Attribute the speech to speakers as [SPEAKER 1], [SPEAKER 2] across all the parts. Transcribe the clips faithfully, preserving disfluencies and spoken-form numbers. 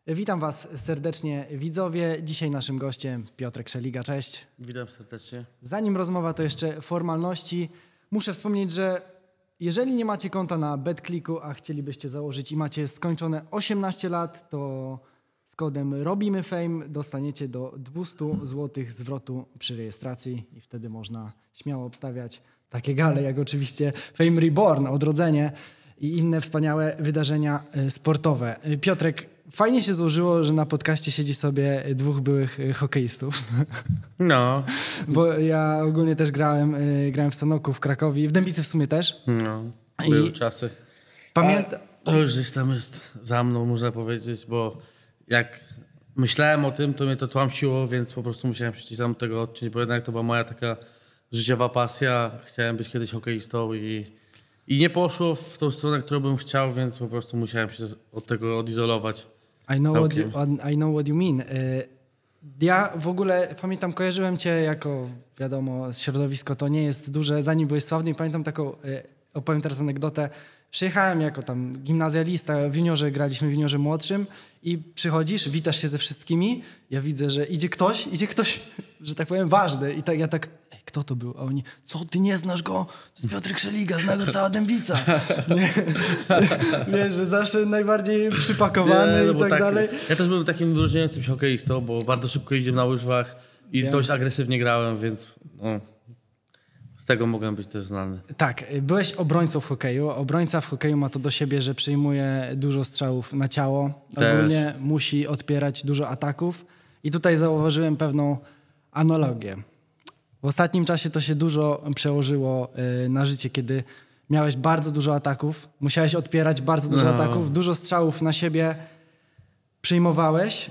[SPEAKER 1] Witam Was serdecznie, widzowie. Dzisiaj naszym gościem Piotrek Szeliga. Cześć.
[SPEAKER 2] Witam serdecznie.
[SPEAKER 1] Zanim rozmowa, to jeszcze formalności. Muszę wspomnieć, że jeżeli nie macie konta na BetClicku, a chcielibyście założyć i macie skończone osiemnaście lat, to z kodem ROBIMYFAME dostaniecie do dwieście złotych zwrotu przy rejestracji i wtedy można śmiało obstawiać takie gale jak oczywiście Fame Reborn, Odrodzenie i inne wspaniałe wydarzenia sportowe. Piotrek, fajnie się złożyło, że na podcaście siedzi sobie dwóch byłych hokeistów.
[SPEAKER 2] No.
[SPEAKER 1] Bo ja ogólnie też grałem, grałem w Sanoku, w Krakowie, w Dębicy w sumie też.
[SPEAKER 2] No, były I czasy.
[SPEAKER 1] Pamiętam.
[SPEAKER 2] To już gdzieś tam jest za mną, można powiedzieć, bo jak myślałem o tym, to mnie to tłamsiło, więc po prostu musiałem się tam tego odciąć, bo jednak to była moja taka życiowa pasja. Chciałem być kiedyś hokeistą i, i nie poszło w tą stronę, którą bym chciał, więc po prostu musiałem się od tego odizolować.
[SPEAKER 1] I know, what you, I know what you mean. Ja w ogóle pamiętam, kojarzyłem cię jako, wiadomo, środowisko to nie jest duże, zanim byłeś sławny i pamiętam taką, opowiem teraz anegdotę. Przyjechałem jako tam gimnazjalista, w juniorze graliśmy w juniorze młodszym i przychodzisz, witasz się ze wszystkimi, ja widzę, że idzie ktoś, idzie ktoś, że tak powiem, ważny i tak, ja tak, ej, kto to był? A oni, co, ty nie znasz go? To jest Piotrek Szeliga, zna go cała Dębica. Nie, wiesz, że zawsze najbardziej przypakowany nie, no i tak, tak dalej.
[SPEAKER 2] Ja też byłem takim wyróżniającym się hokeistą, bo bardzo szybko jeździłem na łyżwach i Wiem. dość agresywnie grałem, więc no. Z tego mogłem być też znany.
[SPEAKER 1] Tak, byłeś obrońcą w hokeju. Obrońca w hokeju ma to do siebie, że przyjmuje dużo strzałów na ciało. Też. Ogólnie musi odpierać dużo ataków. I tutaj zauważyłem pewną analogię. W ostatnim czasie to się dużo przełożyło na życie, kiedy miałeś bardzo dużo ataków, musiałeś odpierać bardzo dużo no. ataków, dużo strzałów na siebie przyjmowałeś,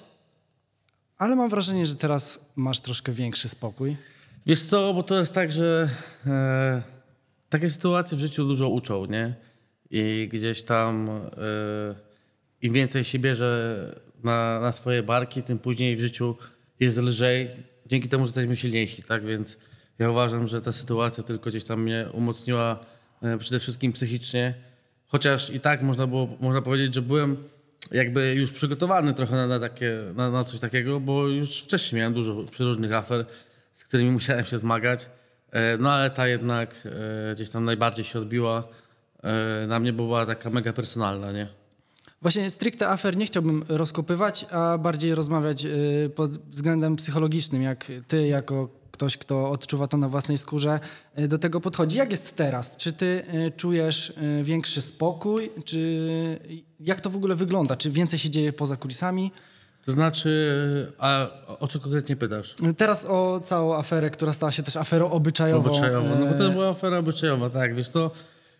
[SPEAKER 1] ale mam wrażenie, że teraz masz troszkę większy spokój.
[SPEAKER 2] Wiesz co, bo to jest tak, że e, takie sytuacje w życiu dużo uczą, nie? I gdzieś tam e, im więcej się bierze na, na swoje barki, tym później w życiu jest lżej, dzięki temu, że jesteśmy silniejsi, tak? Więc ja uważam, że ta sytuacja tylko gdzieś tam mnie umocniła e, przede wszystkim psychicznie, chociaż i tak można było, można powiedzieć, że byłem jakby już przygotowany trochę na, na, takie, na, na coś takiego, bo już wcześniej miałem dużo przeróżnych afer, z którymi musiałem się zmagać, no ale ta jednak gdzieś tam najbardziej się odbiła na mnie, bo była taka mega personalna, nie?
[SPEAKER 1] Właśnie stricte afer nie chciałbym rozkopywać, a bardziej rozmawiać pod względem psychologicznym, jak ty jako ktoś, kto odczuwa to na własnej skórze, do tego podchodzi. Jak jest teraz? Czy ty czujesz większy spokój? Czy jak to w ogóle wygląda? Czy więcej się dzieje poza kulisami?
[SPEAKER 2] To znaczy, a o co konkretnie pytasz?
[SPEAKER 1] Teraz o całą aferę, która stała się też aferą obyczajową.
[SPEAKER 2] Obyczajową, no bo to była afera obyczajowa, tak, wiesz to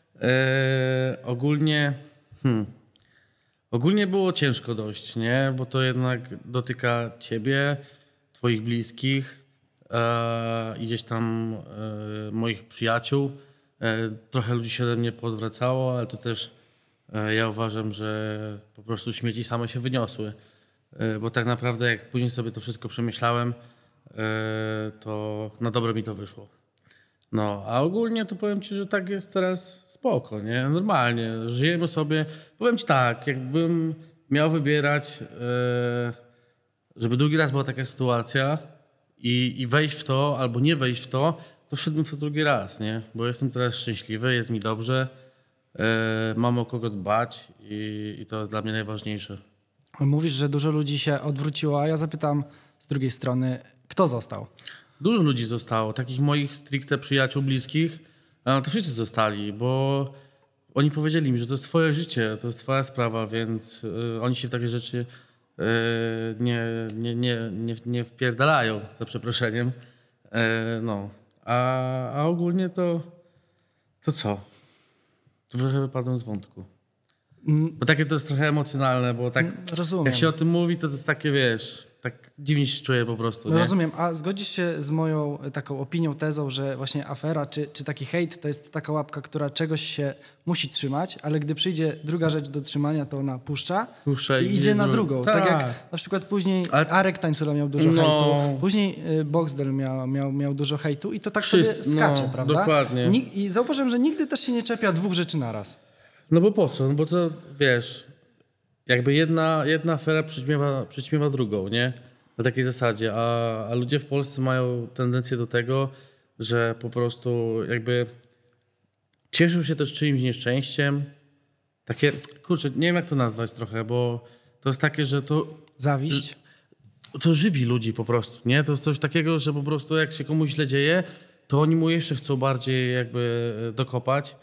[SPEAKER 2] e, ogólnie hmm, ogólnie było ciężko dość, nie? Bo to jednak dotyka ciebie, twoich bliskich e, i gdzieś tam e, moich przyjaciół. E, trochę ludzi się ode mnie podwracało, ale to też e, ja uważam, że po prostu śmieci same się wyniosły. Bo tak naprawdę jak później sobie to wszystko przemyślałem, to na dobre mi to wyszło. No, a ogólnie to powiem ci, że tak jest teraz spoko, nie? Normalnie, żyjemy sobie. Powiem ci tak, jakbym miał wybierać, żeby drugi raz była taka sytuacja i, i wejść w to albo nie wejść w to, to wszedłbym w to drugi raz, nie? Bo jestem teraz szczęśliwy, jest mi dobrze, mam o kogo dbać i, i to jest dla mnie najważniejsze.
[SPEAKER 1] Mówisz, że dużo ludzi się odwróciło, a ja zapytam z drugiej strony, kto został?
[SPEAKER 2] Dużo ludzi zostało, takich moich stricte przyjaciół, bliskich, to wszyscy zostali, bo oni powiedzieli mi, że to jest twoje życie, to jest twoja sprawa, więc y, oni się w takie rzeczy y, nie, nie, nie, nie, nie wpierdalają, za przeproszeniem. Y, no. a, a ogólnie to, to co? Trochę wypadłem z wątku. Bo takie to jest trochę emocjonalne, bo tak
[SPEAKER 1] Rozumiem.
[SPEAKER 2] Jak się o tym mówi, to to jest takie, wiesz, tak dziwnie się czuję po prostu. Nie?
[SPEAKER 1] Rozumiem, a zgodzisz się z moją taką opinią, tezą, że właśnie afera czy, czy taki hejt to jest taka łapka, która czegoś się musi trzymać, ale gdy przyjdzie druga rzecz do trzymania, to ona puszcza, puszcza i, i idzie na drugą. Tak. tak jak na przykład później ale... Arek Tańcula miał dużo no. hejtu, później Boxdel miał, miał, miał dużo hejtu i to tak Wszyscy, sobie skacze, no, prawda?
[SPEAKER 2] Dokładnie.
[SPEAKER 1] I zauważyłem, że nigdy też się nie czepia dwóch rzeczy naraz.
[SPEAKER 2] No bo po co? No bo to, wiesz, jakby jedna, jedna afera przyćmiewa, przyćmiewa drugą, nie? Na takiej zasadzie, a, a ludzie w Polsce mają tendencję do tego, że po prostu jakby cieszą się też czyimś nieszczęściem. Takie, kurczę, nie wiem jak to nazwać trochę, bo to jest takie, że to...
[SPEAKER 1] Zawiść?
[SPEAKER 2] To żywi ludzi po prostu, nie? To jest coś takiego, że po prostu jak się komuś źle dzieje, to oni mu jeszcze chcą bardziej jakby dokopać.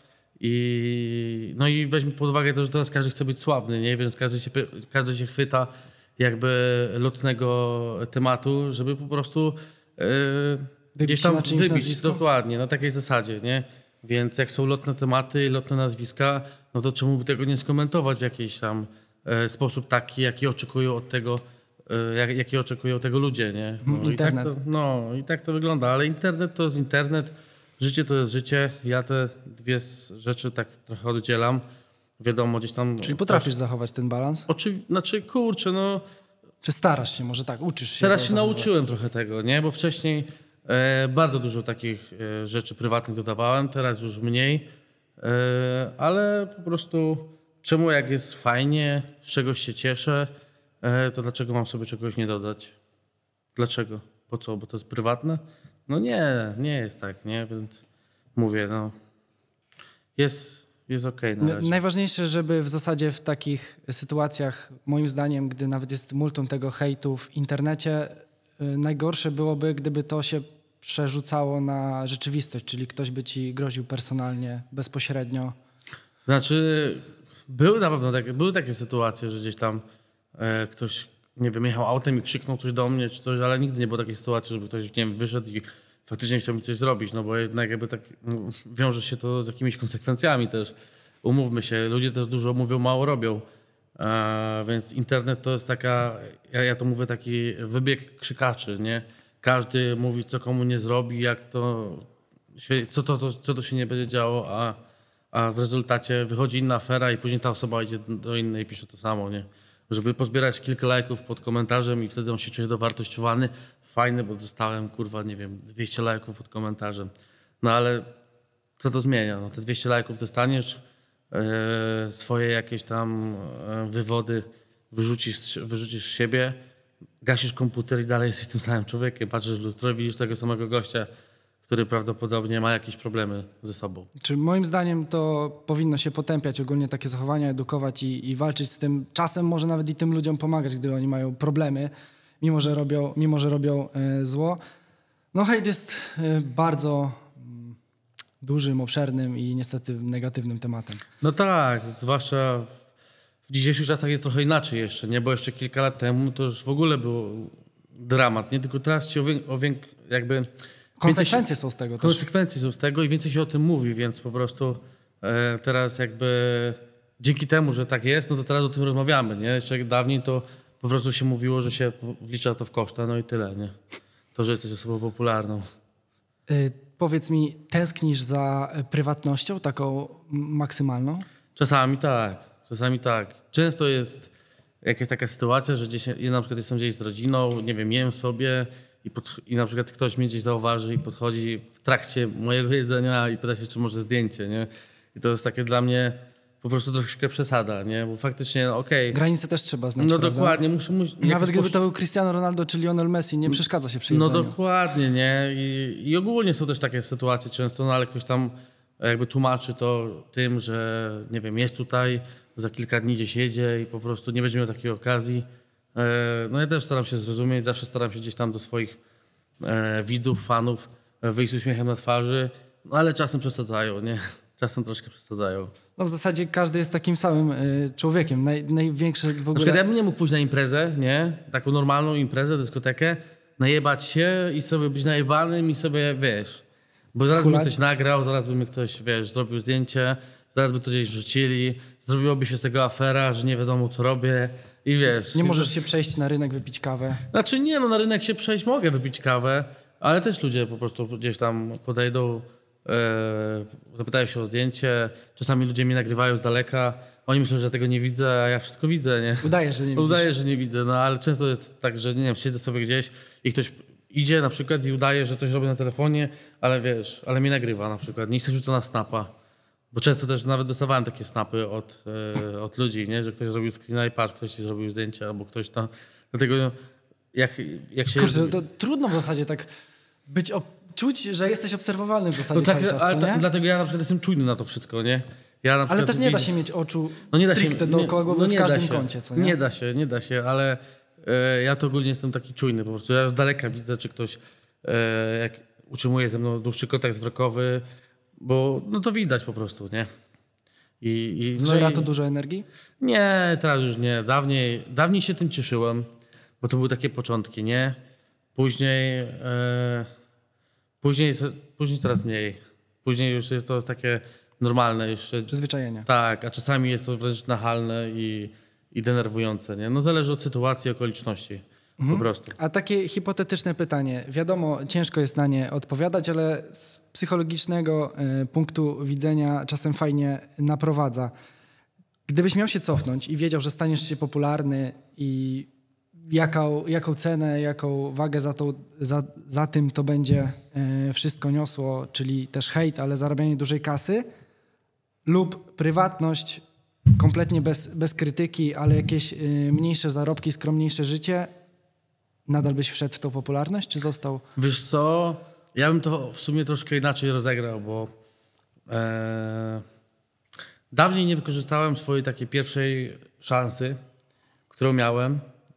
[SPEAKER 2] I, no i weźmy pod uwagę to, że teraz każdy chce być sławny, nie? Więc każdy się, każdy się chwyta jakby lotnego tematu, żeby po prostu yy, gdzieś tam
[SPEAKER 1] na czyimś
[SPEAKER 2] wybić.
[SPEAKER 1] nazwisko?
[SPEAKER 2] Dokładnie, na takiej zasadzie, nie? Więc jak są lotne tematy, lotne nazwiska, no to czemu by tego nie skomentować w jakiś tam e, sposób taki, jaki oczekują od tego, e, jak, jaki oczekują tego ludzie, nie? No,
[SPEAKER 1] internet.
[SPEAKER 2] I tak to, no i tak to wygląda, ale internet to jest internet, życie to jest życie. Ja te dwie rzeczy tak trochę oddzielam. Wiadomo, gdzieś tam...
[SPEAKER 1] Czyli potrafisz zachować ten balans?
[SPEAKER 2] Oczy, znaczy, kurczę, no...
[SPEAKER 1] Czy starasz się, może tak, uczysz się?
[SPEAKER 2] Teraz
[SPEAKER 1] go
[SPEAKER 2] się
[SPEAKER 1] zachowywać?
[SPEAKER 2] nauczyłem trochę tego, nie? Bo wcześniej e, bardzo dużo takich e, rzeczy prywatnych dodawałem, teraz już mniej. E, ale po prostu czemu jak jest fajnie, z czegoś się cieszę, e, to dlaczego mam sobie czegoś nie dodać? Dlaczego? Po co? Bo to jest prywatne? No nie, nie jest tak, nie? Więc mówię, no jest, jest okej na
[SPEAKER 1] N-
[SPEAKER 2] razie.
[SPEAKER 1] Najważniejsze, żeby w zasadzie w takich sytuacjach, moim zdaniem, gdy nawet jest multum tego hejtu w internecie, y, najgorsze byłoby, gdyby to się przerzucało na rzeczywistość, czyli ktoś by ci groził personalnie, bezpośrednio.
[SPEAKER 2] Znaczy, były na pewno takie, były takie sytuacje, że gdzieś tam e, ktoś, nie wiem, jechał autem i krzyknął coś do mnie czy coś, ale nigdy nie było takiej sytuacji, żeby ktoś, nie wiem, wyszedł i faktycznie chciał mi coś zrobić, no bo jednak jakby tak no, wiąże się to z jakimiś konsekwencjami też. Umówmy się, ludzie też dużo mówią, mało robią. E, więc internet to jest taka, ja, ja to mówię, taki wybieg krzykaczy, nie? Każdy mówi, co komu nie zrobi, jak to się, co, to, to, co to się nie będzie działo, a, a w rezultacie wychodzi inna afera i później ta osoba idzie do innej i pisze to samo, nie? Żeby pozbierać kilka lajków pod komentarzem i wtedy on się czuje dowartościowany. Fajne, bo dostałem, kurwa, nie wiem, dwieście lajków pod komentarzem. No ale co to zmienia? No, te dwieście lajków dostaniesz, e, swoje jakieś tam e, wywody wyrzucisz, wyrzucisz z siebie, gasisz komputer i dalej jesteś tym samym człowiekiem. Patrzysz w lustro i widzisz tego samego gościa, który prawdopodobnie ma jakieś problemy ze sobą.
[SPEAKER 1] Czy moim zdaniem to powinno się potępiać ogólnie takie zachowania, edukować i, i walczyć z tym. Czasem może nawet i tym ludziom pomagać, gdy oni mają problemy, mimo że robią, mimo, że robią e, zło. No hejt jest e, bardzo mm, dużym, obszernym i niestety negatywnym tematem.
[SPEAKER 2] No tak, zwłaszcza w, w dzisiejszych czasach jest trochę inaczej jeszcze, nie? Bo jeszcze kilka lat temu to już w ogóle był dramat, nie? Tylko teraz się o, wiek, o wiek, jakby...
[SPEAKER 1] Konsekwencje są z tego też.
[SPEAKER 2] Konsekwencje są z tego i więcej się o tym mówi, więc po prostu e, teraz jakby dzięki temu, że tak jest, no to teraz o tym rozmawiamy, nie? Jeszcze dawniej to po prostu się mówiło, że się wlicza to w koszta, no i tyle, nie? To, że jesteś osobą popularną.
[SPEAKER 1] Y, powiedz mi, tęsknisz za prywatnością, taką maksymalną?
[SPEAKER 2] Czasami tak, czasami tak. Często jest jakaś taka sytuacja, że gdzieś, ja na przykład jestem gdzieś z rodziną, nie wiem, jem sobie i, pod, i na przykład ktoś mnie gdzieś zauważy i podchodzi w trakcie mojego jedzenia i pyta się, czy może zdjęcie, nie? I to jest takie dla mnie po prostu troszkę przesada, nie? Bo faktycznie, no, okej. Okay.
[SPEAKER 1] Granice też trzeba znać,
[SPEAKER 2] No
[SPEAKER 1] prawda?
[SPEAKER 2] dokładnie. Muszę, muszę,
[SPEAKER 1] Nawet gdyby
[SPEAKER 2] posz...
[SPEAKER 1] to był Cristiano Ronaldo czy Lionel Messi, nie przeszkadza się przy
[SPEAKER 2] No
[SPEAKER 1] jedzeniu.
[SPEAKER 2] dokładnie, nie? I, I ogólnie są też takie sytuacje często, no ale ktoś tam jakby tłumaczy to tym, że nie wiem, jest tutaj, za kilka dni gdzieś jedzie i po prostu nie będzie miał takiej okazji. No ja też staram się zrozumieć, zawsze staram się gdzieś tam do swoich e, widzów, fanów wyjść z uśmiechem na twarzy, no ale czasem przesadzają, nie? Czasem troszkę przesadzają.
[SPEAKER 1] No w zasadzie każdy jest takim samym y, człowiekiem. Naj, największe w ogóle...
[SPEAKER 2] Na przykład ja bym nie mógł pójść na imprezę, nie? Taką normalną imprezę, dyskotekę, najebać się i sobie być najebanym i sobie, wiesz... Bo zaraz by mnie ktoś nagrał, zaraz by mi ktoś, wiesz, zrobił zdjęcie, zaraz by to gdzieś rzucili, zrobiłoby się z tego afera, że nie wiadomo co robię i wiesz...
[SPEAKER 1] Nie możesz
[SPEAKER 2] to...
[SPEAKER 1] się przejść na rynek, wypić kawę.
[SPEAKER 2] Znaczy nie, no na rynek się przejść mogę, wypić kawę, ale też ludzie po prostu gdzieś tam podejdą, e, zapytają się o zdjęcie, czasami ludzie mi nagrywają z daleka, oni myślą, że tego nie widzę, a ja wszystko widzę, nie?
[SPEAKER 1] Udaje, że nie widzisz.
[SPEAKER 2] Udaję, że nie widzę, no ale często jest tak, że nie wiem, siedzę sobie gdzieś i ktoś idzie na przykład i udaje, że coś robi na telefonie, ale wiesz, ale mnie nagrywa na przykład, nie chce rzuca na snapa. Bo często też nawet dostawałem takie snapy od, e, od ludzi, nie? Że ktoś zrobił screena i patrz, ktoś ci zrobił zdjęcie albo ktoś tam. Dlatego jak, jak się...
[SPEAKER 1] Kurczę, to trudno w zasadzie tak być... Ob- czuć, że jesteś obserwowalny w zasadzie
[SPEAKER 2] no tak,
[SPEAKER 1] cały czas,
[SPEAKER 2] ale
[SPEAKER 1] co
[SPEAKER 2] ta,
[SPEAKER 1] nie?
[SPEAKER 2] dlatego ja na przykład jestem czujny na to wszystko, nie? Ja na
[SPEAKER 1] Ale
[SPEAKER 2] przykład
[SPEAKER 1] też nie da
[SPEAKER 2] widzę-
[SPEAKER 1] się mieć oczu
[SPEAKER 2] No nie da się,
[SPEAKER 1] stricte dookoła głowy
[SPEAKER 2] no
[SPEAKER 1] w
[SPEAKER 2] nie da
[SPEAKER 1] każdym
[SPEAKER 2] się.
[SPEAKER 1] kącie, co nie?
[SPEAKER 2] Nie da się, nie da się, ale e, ja to ogólnie jestem taki czujny po prostu. Ja z daleka widzę, czy ktoś e, jak utrzymuje ze mną dłuższy kontakt wzrokowy, bo no to widać po prostu, nie? I, i, no
[SPEAKER 1] Zżera
[SPEAKER 2] i-
[SPEAKER 1] to dużo energii?
[SPEAKER 2] Nie, teraz już nie. Dawniej, dawniej się tym cieszyłem, bo to były takie początki, nie? Później, e, później, później coraz mniej. Później już jest to takie normalne. Już,
[SPEAKER 1] Przyzwyczajenie.
[SPEAKER 2] tak, a czasami jest to wręcz nachalne i, i denerwujące, nie? No zależy od sytuacji, okoliczności po prostu.
[SPEAKER 1] A takie hipotetyczne pytanie. Wiadomo, ciężko jest na nie odpowiadać, ale z psychologicznego y, punktu widzenia czasem fajnie naprowadza. Gdybyś miał się cofnąć i wiedział, że staniesz się popularny i jaką, jaką cenę, jaką wagę za, tą, za, za tym to będzie y, wszystko niosło, czyli też hejt, ale zarabianie dużej kasy lub prywatność kompletnie bez, bez krytyki, ale jakieś y, mniejsze zarobki, skromniejsze życie, nadal byś wszedł w tą popularność, czy został?
[SPEAKER 2] Wiesz co, ja bym to w sumie troszkę inaczej rozegrał, bo e, dawniej nie wykorzystałem swojej takiej pierwszej szansy, którą miałem,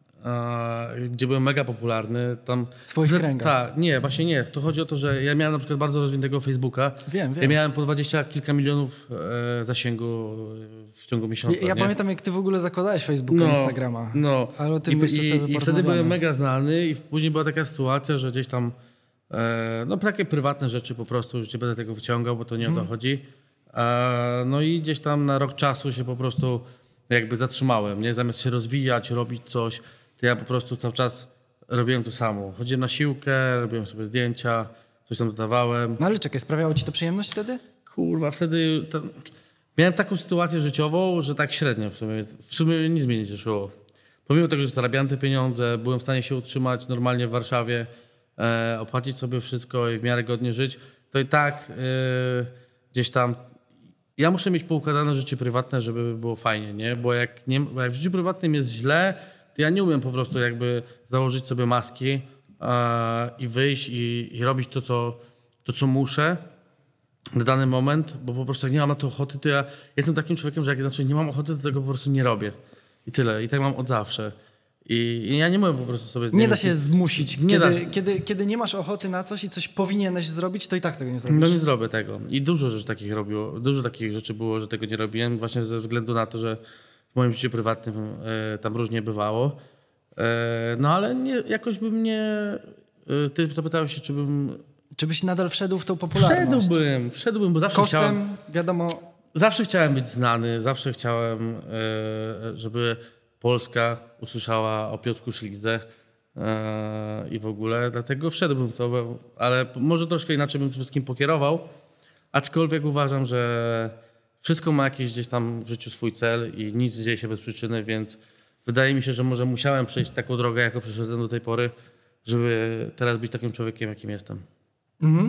[SPEAKER 2] e, gdzie byłem mega popularny. Tam,
[SPEAKER 1] W swoich
[SPEAKER 2] że-
[SPEAKER 1] kręgach.
[SPEAKER 2] Tak, nie, właśnie nie. To chodzi o to, że ja miałem na przykład bardzo rozwiniętego Facebooka.
[SPEAKER 1] Wiem, wiem.
[SPEAKER 2] Ja miałem po dwadzieścia kilka milionów e, zasięgu w ciągu miesiąca.
[SPEAKER 1] Ja, ja
[SPEAKER 2] nie?
[SPEAKER 1] pamiętam, jak ty w ogóle zakładałeś Facebooka, Instagrama.
[SPEAKER 2] No.
[SPEAKER 1] Ale o tym
[SPEAKER 2] I,
[SPEAKER 1] jeszcze
[SPEAKER 2] i,
[SPEAKER 1] sobie
[SPEAKER 2] I wtedy
[SPEAKER 1] porozmawiamy.
[SPEAKER 2] byłem mega znany i później była taka sytuacja, że gdzieś tam e, no takie prywatne rzeczy po prostu, już nie będę tego wyciągał, bo to nie o to chodzi. E, no i gdzieś tam na rok czasu się po prostu jakby zatrzymałem, nie? Zamiast się rozwijać, robić coś, to ja po prostu cały czas robiłem to samo. Chodziłem na siłkę, robiłem sobie zdjęcia, coś tam dodawałem.
[SPEAKER 1] No ale czekaj, sprawiało ci to przyjemność wtedy?
[SPEAKER 2] Kurwa, wtedy to... miałem taką sytuację życiową, że tak średnio w sumie, w sumie nic mnie nie cieszyło. Pomimo tego, że zarabiałem te pieniądze, byłem w stanie się utrzymać normalnie w Warszawie, e, opłacić sobie wszystko i w miarę godnie żyć, to i tak e, gdzieś tam ja muszę mieć poukładane życie prywatne, żeby było fajnie, nie? Bo jak, nie, bo jak w życiu prywatnym jest źle, to ja nie umiem po prostu jakby założyć sobie maski e, i wyjść i, i robić to co, to, co muszę na dany moment, bo po prostu jak nie mam na to ochoty, to ja jestem takim człowiekiem, że jak znaczy nie mam ochoty, to tego po prostu nie robię. I tyle. I tak mam od zawsze. I, i ja nie mogę po prostu sobie...
[SPEAKER 1] Nie da się zmusić.
[SPEAKER 2] Nie
[SPEAKER 1] Kiedy,
[SPEAKER 2] da się.
[SPEAKER 1] Kiedy, kiedy nie masz ochoty na coś i coś powinieneś zrobić, to i tak tego nie zrobisz.
[SPEAKER 2] No nie zrobię tego. I dużo rzeczy takich robiło, dużo takich rzeczy było, że tego nie robiłem, właśnie ze względu na to, że w moim życiu prywatnym e, tam różnie bywało. E, no ale nie, jakoś bym nie... E, ty zapytałeś się, czy bym...
[SPEAKER 1] Czy byś nadal wszedł w tą popularność?
[SPEAKER 2] Wszedłbym, wszedłbym, bo zawsze chciałem...
[SPEAKER 1] Kosztem, wiadomo,
[SPEAKER 2] Zawsze chciałem być znany, zawsze chciałem, e, żeby Polska usłyszała o Piotrku Szlidze e, i w ogóle, dlatego wszedłbym w to, ale może troszkę inaczej bym tym wszystkim pokierował, aczkolwiek uważam, że wszystko ma jakiś gdzieś tam w życiu swój cel i nic nie dzieje się bez przyczyny, więc wydaje mi się, że może musiałem przejść taką drogę, jaką przeszedłem do tej pory, żeby teraz być takim człowiekiem, jakim jestem.
[SPEAKER 1] Mhm.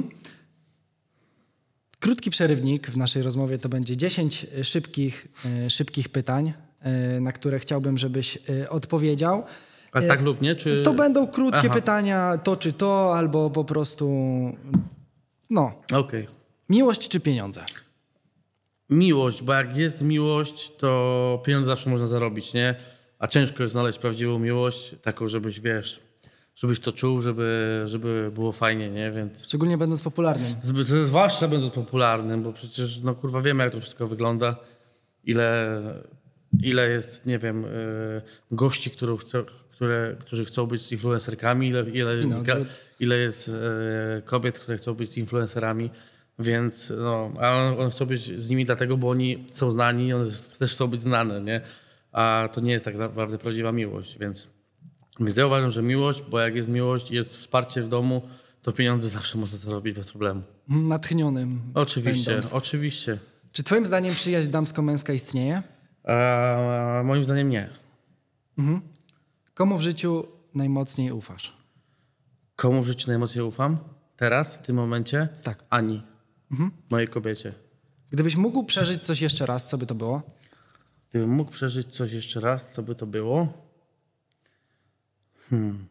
[SPEAKER 1] Krótki przerywnik w naszej rozmowie to będzie dziesięć szybkich, e, szybkich pytań, e, na które chciałbym, żebyś e, odpowiedział.
[SPEAKER 2] A tak lub nie? Czy...
[SPEAKER 1] To będą krótkie
[SPEAKER 2] Aha.
[SPEAKER 1] pytania, to czy to, albo po prostu no.
[SPEAKER 2] Okej.
[SPEAKER 1] Miłość czy pieniądze?
[SPEAKER 2] Miłość, bo jak jest miłość, to pieniądze zawsze można zarobić, nie? A ciężko jest znaleźć prawdziwą miłość, taką, żebyś, wiesz, żebyś to czuł, żeby, żeby było fajnie, nie? Więc
[SPEAKER 1] Szczególnie będąc popularnym.
[SPEAKER 2] zbyt, zwłaszcza będąc popularnym, bo przecież, no kurwa, wiemy, jak to wszystko wygląda. Ile, ile jest, nie wiem, y, gości, którzy chcą, które, którzy chcą być influencerkami, ile, ile jest,
[SPEAKER 1] No,
[SPEAKER 2] ga,
[SPEAKER 1] to-
[SPEAKER 2] ile jest y, kobiet, które chcą być influencerami. Więc no, a one, one chcą być z nimi dlatego, bo oni są znani i one też chcą być znane, nie? A to nie jest tak naprawdę prawdziwa miłość, więc, więc ja uważam, że miłość, bo jak jest miłość i jest wsparcie w domu, to pieniądze zawsze można zarobić bez problemu.
[SPEAKER 1] Natchnionym.
[SPEAKER 2] Oczywiście,
[SPEAKER 1] będąc.
[SPEAKER 2] oczywiście.
[SPEAKER 1] Czy twoim zdaniem przyjaźń damsko-męska istnieje?
[SPEAKER 2] A, moim zdaniem nie.
[SPEAKER 1] Mhm. Komu w życiu najmocniej ufasz?
[SPEAKER 2] Komu w życiu najmocniej ufam? Teraz, w tym momencie?
[SPEAKER 1] Tak.
[SPEAKER 2] Ani.
[SPEAKER 1] Mhm.
[SPEAKER 2] Mojej kobiecie.
[SPEAKER 1] Gdybyś mógł przeżyć coś jeszcze raz, co by to było?
[SPEAKER 2] Gdybym mógł przeżyć coś jeszcze raz, co by to było? Hmm.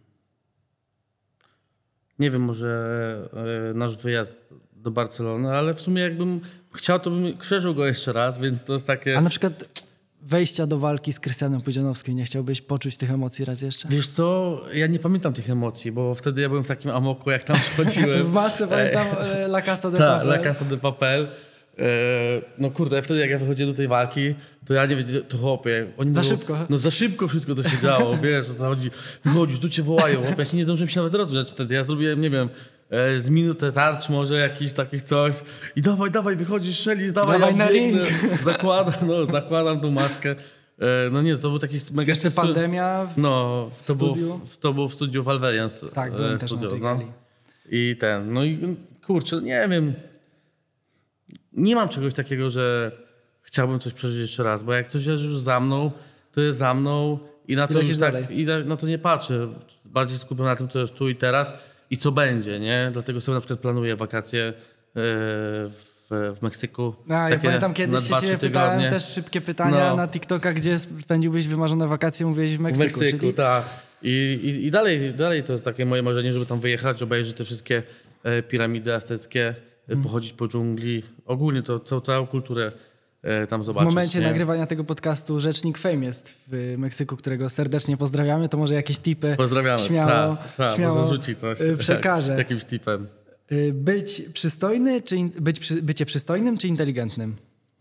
[SPEAKER 2] Nie wiem, może e, nasz wyjazd do Barcelony, ale w sumie jakbym chciał, to bym przeżył go jeszcze raz, więc to jest takie...
[SPEAKER 1] A na przykład wejścia do walki z Krystianem Pudzianowskim, nie chciałbyś poczuć tych emocji raz jeszcze?
[SPEAKER 2] Wiesz co, ja nie pamiętam tych emocji, bo wtedy ja byłem w takim amoku, jak tam przychodziłem.
[SPEAKER 1] W masce pamiętam e, La Casa de
[SPEAKER 2] Ta,
[SPEAKER 1] Papel.
[SPEAKER 2] La Casa de Papel. E, no kurde, wtedy jak ja wychodziłem do tej walki, to ja nie wiedziałem, to chłopie. Oni
[SPEAKER 1] Za
[SPEAKER 2] było,
[SPEAKER 1] szybko.
[SPEAKER 2] No za szybko wszystko to się działo, wiesz o co chodzi. Wychodzisz, tu cię wołają, chłopie, ja się nie zdążyłem się nawet rozgrzać wtedy. Ja zrobiłem, nie wiem, e, z minutę tarcz może jakiś takich coś. I dawaj, dawaj, wychodzisz, strzelisz, dawaj,
[SPEAKER 1] Dawaj
[SPEAKER 2] ja
[SPEAKER 1] na
[SPEAKER 2] biegnę,
[SPEAKER 1] ring.
[SPEAKER 2] zakładam, no, zakładam tą maskę. E, no nie, to był taki mega...
[SPEAKER 1] Jeszcze
[SPEAKER 2] stresu-
[SPEAKER 1] pandemia. W...
[SPEAKER 2] No,
[SPEAKER 1] w
[SPEAKER 2] to, było,
[SPEAKER 1] studiu?
[SPEAKER 2] w, to było w studiu Valerian.
[SPEAKER 1] Tak, byłem też na tej gali.
[SPEAKER 2] I ten, no i kurczę, nie wiem. Nie mam czegoś takiego, że chciałbym coś przeżyć jeszcze raz, bo jak coś jest już za mną, to jest za mną i na to
[SPEAKER 1] lecisz
[SPEAKER 2] już tak,
[SPEAKER 1] dalej.
[SPEAKER 2] i na, na to nie patrzę. Bardziej skupiam na tym, co jest tu i teraz i co będzie, nie? Dlatego sobie na przykład planuję wakacje yy, w, w Meksyku.
[SPEAKER 1] A, ja
[SPEAKER 2] Takie
[SPEAKER 1] pamiętam kiedyś
[SPEAKER 2] na
[SPEAKER 1] się
[SPEAKER 2] dwa,
[SPEAKER 1] ciebie
[SPEAKER 2] trzy
[SPEAKER 1] pytałem
[SPEAKER 2] tygodnie.
[SPEAKER 1] też szybkie pytania
[SPEAKER 2] No.
[SPEAKER 1] na TikToka, gdzie spędziłbyś wymarzone wakacje, mówiłeś w
[SPEAKER 2] W
[SPEAKER 1] Meksyku.
[SPEAKER 2] Meksyku,
[SPEAKER 1] czyli...
[SPEAKER 2] tak. I, i, I dalej, dalej to jest takie moje marzenie, żeby tam wyjechać, obejrzeć te wszystkie e, piramidy azteckie, e, pochodzić po dżungli. Ogólnie to całą, całą kulturę e, tam
[SPEAKER 1] W
[SPEAKER 2] zobaczyć.
[SPEAKER 1] momencie
[SPEAKER 2] nie?
[SPEAKER 1] nagrywania tego podcastu rzecznik Fame jest w Meksyku, którego serdecznie pozdrawiamy. To może jakieś tipy
[SPEAKER 2] Pozdrawiamy.
[SPEAKER 1] śmiało,
[SPEAKER 2] Tak, ta,
[SPEAKER 1] śmiało
[SPEAKER 2] może rzuci coś.
[SPEAKER 1] y, przekażę.
[SPEAKER 2] Jakimś tipem.
[SPEAKER 1] Y, Być przystojny, czy in, być przy, bycie przystojnym, czy inteligentnym?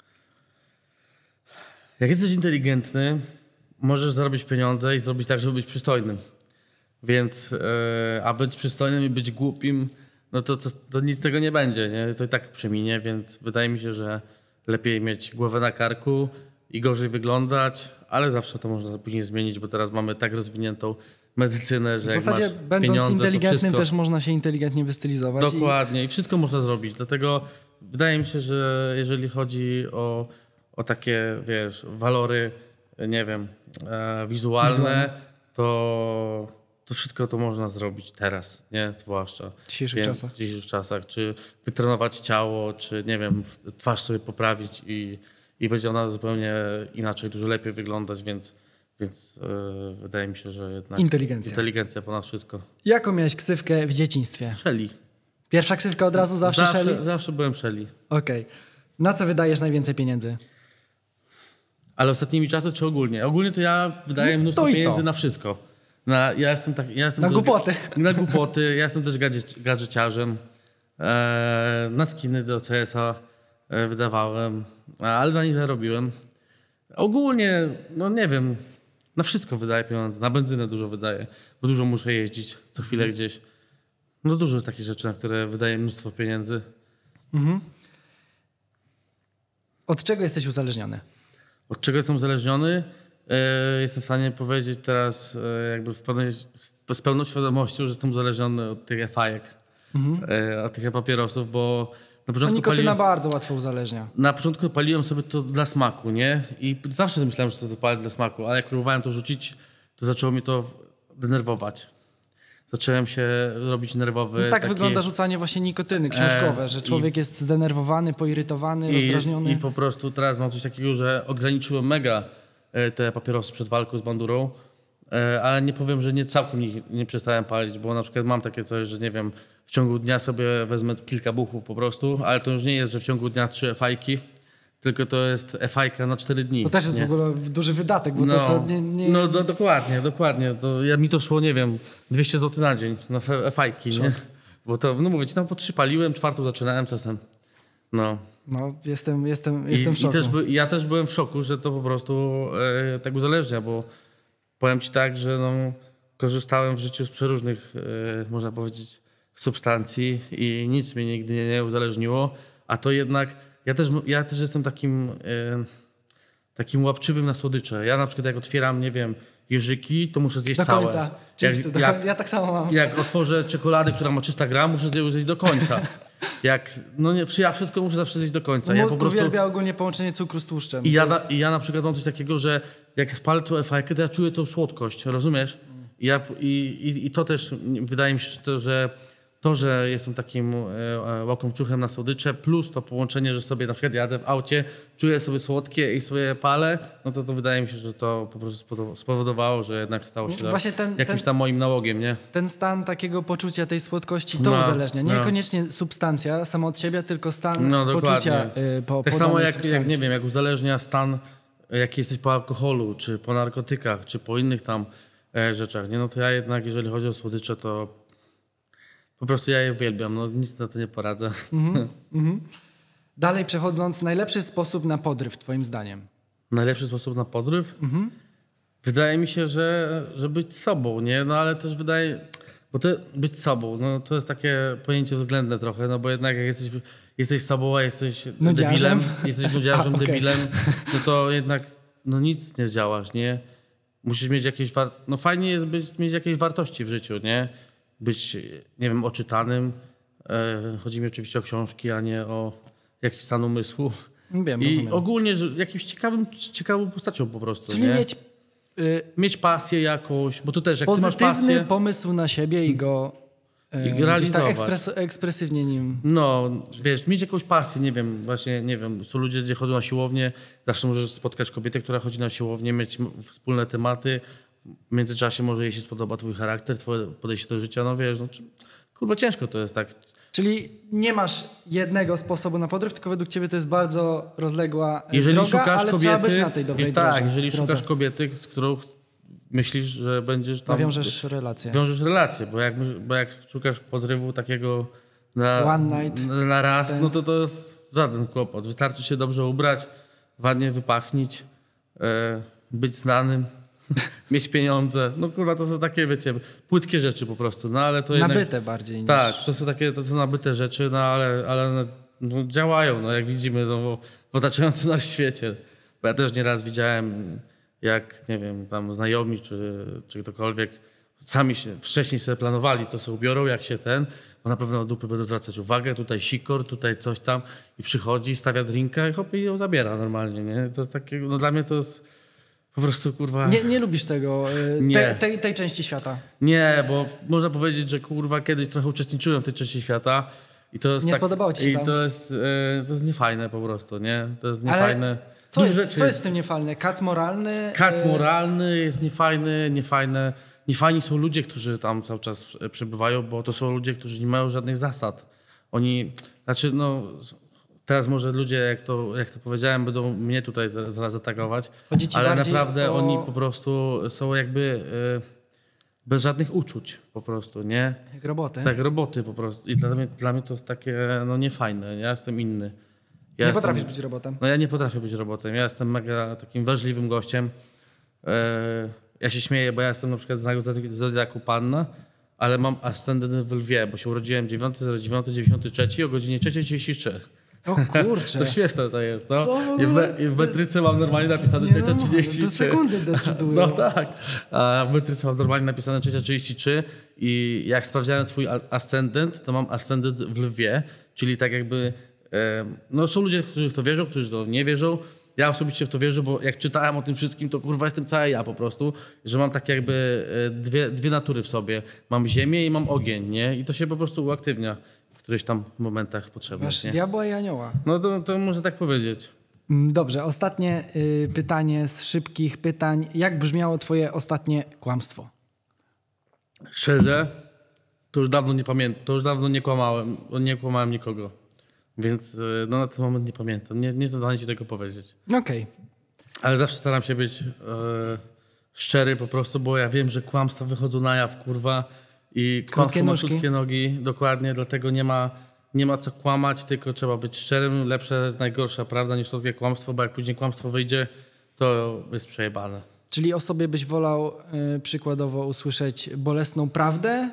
[SPEAKER 2] Jak jesteś inteligentny, możesz zarobić pieniądze i zrobić tak, żeby być przystojnym. Więc, e, a być przystojnym i być głupim, no to, to, to nic z tego nie będzie, nie? To i tak przeminie, więc wydaje mi się, że lepiej mieć głowę na karku i gorzej wyglądać, ale zawsze to można później zmienić, bo teraz mamy tak rozwiniętą medycynę, że
[SPEAKER 1] W
[SPEAKER 2] jak
[SPEAKER 1] zasadzie
[SPEAKER 2] masz
[SPEAKER 1] będąc
[SPEAKER 2] pieniądze, to
[SPEAKER 1] inteligentnym
[SPEAKER 2] wszystko...
[SPEAKER 1] też można się inteligentnie wystylizować.
[SPEAKER 2] Dokładnie i wszystko można zrobić, dlatego wydaje mi się, że jeżeli chodzi o, o takie, wiesz, walory, nie wiem, e, wizualne,
[SPEAKER 1] Wizualne.
[SPEAKER 2] to, to wszystko to można zrobić teraz, nie? Zwłaszcza
[SPEAKER 1] W dzisiejszych
[SPEAKER 2] Więc
[SPEAKER 1] czasach.
[SPEAKER 2] W dzisiejszych czasach, czy wytrenować ciało, czy nie wiem, w- twarz sobie poprawić i, i będzie ona zupełnie inaczej, dużo lepiej wyglądać, więc, więc e, wydaje mi się, że jednak
[SPEAKER 1] Inteligencja.
[SPEAKER 2] inteligencja ponad wszystko.
[SPEAKER 1] Jaką miałeś ksywkę w dzieciństwie?
[SPEAKER 2] Shelly.
[SPEAKER 1] Pierwsza ksywka od razu zawsze,
[SPEAKER 2] Zawsze,
[SPEAKER 1] Shelly?
[SPEAKER 2] zawsze byłem Shelly.
[SPEAKER 1] Okej. Na co wydajesz najwięcej pieniędzy?
[SPEAKER 2] Ale ostatnimi czasy czy ogólnie? Ogólnie to ja wydaję
[SPEAKER 1] No,
[SPEAKER 2] mnóstwo
[SPEAKER 1] to i to.
[SPEAKER 2] pieniędzy na wszystko. Na, ja jestem tak, ja jestem
[SPEAKER 1] Na
[SPEAKER 2] też-
[SPEAKER 1] głupoty.
[SPEAKER 2] Na głupoty. Ja jestem też gadżet, gadżeciarzem. E, na skiny do C S a e, wydawałem, ale na nich zarobiłem. Ogólnie, no nie wiem, na wszystko wydaję pieniądze. Na benzynę dużo wydaję, bo dużo muszę jeździć co chwilę gdzieś. No dużo jest takich rzeczy, na które wydaję mnóstwo pieniędzy.
[SPEAKER 1] Mhm. Od czego jesteś uzależniony?
[SPEAKER 2] Od czego jestem uzależniony? E, jestem w stanie powiedzieć teraz e, jakby w pełnej, z pełną świadomością, że jestem uzależniony od tych e-fajek, e, od tych papierosów, bo na
[SPEAKER 1] No,
[SPEAKER 2] początku,
[SPEAKER 1] nikotyna
[SPEAKER 2] pali...
[SPEAKER 1] bardzo łatwo uzależnia.
[SPEAKER 2] na początku paliłem sobie to dla smaku, nie? I zawsze myślałem, że to palę dla smaku, ale jak próbowałem to rzucić, to zaczęło mnie to denerwować. Zacząłem się robić nerwowy.
[SPEAKER 1] No tak
[SPEAKER 2] taki...
[SPEAKER 1] wygląda rzucanie właśnie nikotyny książkowe,
[SPEAKER 2] E,
[SPEAKER 1] że
[SPEAKER 2] i-
[SPEAKER 1] człowiek jest zdenerwowany, poirytowany,
[SPEAKER 2] I,
[SPEAKER 1] rozdrażniony.
[SPEAKER 2] I po prostu teraz mam coś takiego, że ograniczyłem mega e, te papierosy przed walką z bandurą, e, ale nie powiem, że nie całkiem nie, nie przestałem palić, bo na przykład mam takie coś, że nie wiem, w ciągu dnia sobie wezmę kilka buchów po prostu, ale to już nie jest, że w ciągu dnia trzy e-fajki, tylko to jest e-fajka na cztery dni.
[SPEAKER 1] To też jest
[SPEAKER 2] nie?
[SPEAKER 1] w ogóle duży wydatek, bo
[SPEAKER 2] No,
[SPEAKER 1] to, to nie... nie...
[SPEAKER 2] no do, dokładnie, dokładnie. To ja, mi to szło, nie wiem, dwieście złotych na dzień na fe- e-fajki, nie? Bo to, no mówię ci, tam po trzy paliłem, czwartą zaczynałem czasem. No.
[SPEAKER 1] No, jestem, jestem,
[SPEAKER 2] I,
[SPEAKER 1] jestem w
[SPEAKER 2] i
[SPEAKER 1] szoku.
[SPEAKER 2] też by, ja też byłem w szoku, że to po prostu e, tak uzależnia, bo powiem ci tak, że no, korzystałem w życiu z przeróżnych, e, można powiedzieć, substancji i nic mnie nigdy nie, nie uzależniło, a to jednak, ja też, ja też jestem takim, e, takim łapczywym na słodycze. Ja na przykład jak otwieram, nie wiem, jeżyki, to muszę zjeść
[SPEAKER 1] Do
[SPEAKER 2] całe.
[SPEAKER 1] końca. Chipsy,
[SPEAKER 2] Jak,
[SPEAKER 1] do
[SPEAKER 2] jak,
[SPEAKER 1] końca. Ja tak samo mam.
[SPEAKER 2] jak otworzę czekoladę, która ma trzysta gram, muszę zjeść do końca. Jak, no nie, ja wszystko muszę zawsze zjeść do końca. Ja
[SPEAKER 1] Mózg
[SPEAKER 2] po prostu...
[SPEAKER 1] uwielbia ogólnie połączenie cukru z tłuszczem.
[SPEAKER 2] I
[SPEAKER 1] To
[SPEAKER 2] ja,
[SPEAKER 1] jest-
[SPEAKER 2] na, I ja na przykład mam coś takiego, że jak spalę tą e-fajkę, to ja czuję tą słodkość, rozumiesz? I, ja, i, i, I to też wydaje mi się, że, to, że to, że jestem takim e, łakomczuchem na słodycze, plus to połączenie, że sobie na przykład jadę w aucie, czuję sobie słodkie i sobie palę, no to, to wydaje mi się, że to po prostu spowodowało, że jednak stało się
[SPEAKER 1] Właśnie ten,
[SPEAKER 2] jakimś
[SPEAKER 1] ten,
[SPEAKER 2] tam moim nałogiem, nie?
[SPEAKER 1] ten stan takiego poczucia tej słodkości to
[SPEAKER 2] No,
[SPEAKER 1] uzależnia.
[SPEAKER 2] no.
[SPEAKER 1] Niekoniecznie substancja sama od siebie, tylko stan
[SPEAKER 2] No,
[SPEAKER 1] poczucia
[SPEAKER 2] dokładnie.
[SPEAKER 1] y, po
[SPEAKER 2] Tak
[SPEAKER 1] po
[SPEAKER 2] samo
[SPEAKER 1] danej
[SPEAKER 2] jak,
[SPEAKER 1] substancji.
[SPEAKER 2] jak, nie wiem, jak uzależnia stan, jaki jesteś po alkoholu, czy po narkotykach, czy po innych tam e, rzeczach, nie? No to ja jednak, jeżeli chodzi o słodycze, to po prostu ja je uwielbiam, no nic na to nie poradzę.
[SPEAKER 1] Mhm, mhm. Dalej przechodząc, najlepszy sposób na podryw twoim zdaniem?
[SPEAKER 2] Najlepszy sposób na podryw?
[SPEAKER 1] Mhm.
[SPEAKER 2] Wydaje mi się, że, że być sobą, nie? No ale też wydaje, bo to być sobą, no to jest takie pojęcie względne trochę, no bo jednak jak jesteś, jesteś sobą, a jesteś
[SPEAKER 1] Nudziarzem?
[SPEAKER 2] debilem, jesteś nudziarzem,
[SPEAKER 1] A, okay.
[SPEAKER 2] debilem, no to jednak no nic nie zdziałasz, nie? Musisz mieć jakieś, war... no fajnie jest być, mieć jakieś wartości w życiu, nie? Być, nie wiem, oczytanym. E, chodzi mi oczywiście o książki, a nie o jakiś stan umysłu.
[SPEAKER 1] Wiem,
[SPEAKER 2] I
[SPEAKER 1] rozumiem.
[SPEAKER 2] ogólnie, że jakimś ciekawym, ciekawą postacią po prostu,
[SPEAKER 1] Czyli
[SPEAKER 2] nie?
[SPEAKER 1] mieć y,
[SPEAKER 2] Mieć pasję jakąś, bo tu też jak ty masz
[SPEAKER 1] pozytywny
[SPEAKER 2] pasję,
[SPEAKER 1] pomysł na siebie i go y,
[SPEAKER 2] I
[SPEAKER 1] gdzieś tak
[SPEAKER 2] realizować.
[SPEAKER 1] ekspres, ekspresywnie nim.
[SPEAKER 2] no wiesz, mieć jakąś pasję, nie wiem, właśnie, nie wiem, są ludzie, gdzie chodzą na siłownię, zawsze możesz spotkać kobietę, która chodzi na siłownię, mieć m- wspólne tematy, w międzyczasie może jej się spodoba twój charakter, twoje podejście do życia, no wiesz, no, czy- kurwa ciężko to jest tak.
[SPEAKER 1] Czyli nie masz jednego sposobu na podryw, tylko według ciebie to jest bardzo rozległa e,
[SPEAKER 2] Jeżeli
[SPEAKER 1] droga,
[SPEAKER 2] szukasz
[SPEAKER 1] ale
[SPEAKER 2] kobiety,
[SPEAKER 1] trzeba być na tej dobrej
[SPEAKER 2] i tak,
[SPEAKER 1] drodze.
[SPEAKER 2] jeżeli
[SPEAKER 1] drodze.
[SPEAKER 2] szukasz kobiety, z którą myślisz, że będziesz tam...
[SPEAKER 1] Nawiążesz relację.
[SPEAKER 2] Wiążesz relację, bo jak, bo jak szukasz podrywu takiego na,
[SPEAKER 1] One night
[SPEAKER 2] na, na raz,
[SPEAKER 1] stand.
[SPEAKER 2] no to to jest żaden kłopot. Wystarczy się dobrze ubrać, ładnie wypachnić, e, być znanym, mieć pieniądze. No kurwa, to są takie, wiecie, płytkie rzeczy po prostu, no ale to jednak...
[SPEAKER 1] Nabyte bardziej niż...
[SPEAKER 2] Tak, to są takie, to są nabyte rzeczy, no ale, ale no, działają, no jak widzimy no, w otaczającym nas świecie. Bo ja też nieraz widziałem, jak, nie wiem, tam znajomi czy, czy ktokolwiek sami się wcześniej sobie planowali, co sobie ubiorą, jak się ten, bo na pewno na dupy będą zwracać uwagę, tutaj sikor, tutaj coś tam i przychodzi, stawia drinka i hop, i ją zabiera normalnie, nie? To jest takie, no dla mnie to jest po prostu, kurwa...
[SPEAKER 1] Nie, nie lubisz tego, y,
[SPEAKER 2] Nie.
[SPEAKER 1] te, tej, tej części świata.
[SPEAKER 2] Nie, bo można powiedzieć, że kurwa kiedyś trochę uczestniczyłem w tej części świata i to jest
[SPEAKER 1] Nie
[SPEAKER 2] tak,
[SPEAKER 1] spodobało ci się
[SPEAKER 2] i
[SPEAKER 1] tam?
[SPEAKER 2] to jest, e, to jest niefajne po prostu, nie? To jest
[SPEAKER 1] Ale
[SPEAKER 2] niefajne.
[SPEAKER 1] Co
[SPEAKER 2] Dużo
[SPEAKER 1] jest,
[SPEAKER 2] rzeczy
[SPEAKER 1] co jest w tym niefalne? Kac moralny?
[SPEAKER 2] Kac
[SPEAKER 1] y,
[SPEAKER 2] moralny jest niefajny, niefajne. Niefajni są ludzie, którzy tam cały czas e, przebywają, bo to są ludzie, którzy nie mają żadnych zasad. Oni, znaczy no, teraz może ludzie, jak to, jak to powiedziałem, będą mnie tutaj zaraz atakować,
[SPEAKER 1] Chodzi ci
[SPEAKER 2] ale
[SPEAKER 1] bardziej
[SPEAKER 2] naprawdę
[SPEAKER 1] o-
[SPEAKER 2] oni po prostu są jakby e, bez żadnych uczuć po prostu, nie?
[SPEAKER 1] Jak roboty.
[SPEAKER 2] Tak, roboty po prostu. I dla mnie, dla mnie to jest takie, no niefajne. Ja jestem inny. Ja
[SPEAKER 1] nie
[SPEAKER 2] jestem,
[SPEAKER 1] potrafisz być robotem.
[SPEAKER 2] No ja nie potrafię być robotem. Ja jestem mega takim wrażliwym gościem. E, ja się śmieję, bo ja jestem na przykład znaku Zodiaku Panna, ale mam ascendent w Lwie, bo się urodziłem dziewiątego zero dziewiątego dziewięćdziesiątego trzeciego o godzinie trzeciej trzydzieści trzy.
[SPEAKER 1] O kurczę.
[SPEAKER 2] To śmieszne to jest, no.
[SPEAKER 1] Co w
[SPEAKER 2] I w,
[SPEAKER 1] ogóle?
[SPEAKER 2] me, I w metryce mam normalnie napisane
[SPEAKER 1] Nie
[SPEAKER 2] trzecia
[SPEAKER 1] no,
[SPEAKER 2] trzydzieści trzy.
[SPEAKER 1] to sekundy decydują.
[SPEAKER 2] No tak. A w metryce mam normalnie napisane trzecia trzydzieści trzy i jak sprawdziałem swój a- ascendent, to mam ascendent w Lwie, czyli tak jakby, e, no są ludzie, którzy w to wierzą, którzy w to nie wierzą. Ja osobiście w to wierzę, bo jak czytałem o tym wszystkim, to kurwa jestem cała ja po prostu, że mam tak jakby e, dwie, dwie natury w sobie. Mam ziemię i mam ogień, nie? I to się po prostu uaktywnia w którychś tam momentach potrzebnych,
[SPEAKER 1] Masz
[SPEAKER 2] nie?
[SPEAKER 1] diabła i anioła.
[SPEAKER 2] No to, to można tak powiedzieć.
[SPEAKER 1] Mm, Dobrze, ostatnie y, pytanie z szybkich pytań. Jak brzmiało twoje ostatnie kłamstwo?
[SPEAKER 2] Szczerze, to już dawno nie pamiętam, to już dawno nie kłamałem, nie kłamałem nikogo. Więc y, no, na ten moment nie pamiętam. Nie, nie jestem w stanie ci tego powiedzieć.
[SPEAKER 1] Okej.
[SPEAKER 2] Ale zawsze staram się być e, szczery po prostu, bo ja wiem, że kłamstwa wychodzą na jaw, kurwa. I kłamstwo ma
[SPEAKER 1] nóżki.
[SPEAKER 2] krótkie nogi, dokładnie, dlatego nie ma, nie ma co kłamać, tylko trzeba być szczerym. Lepsze jest najgorsza prawda niż krótkie kłamstwo, bo jak później kłamstwo wyjdzie, to jest przejebane.
[SPEAKER 1] Czyli o sobie byś wolał y, przykładowo usłyszeć bolesną prawdę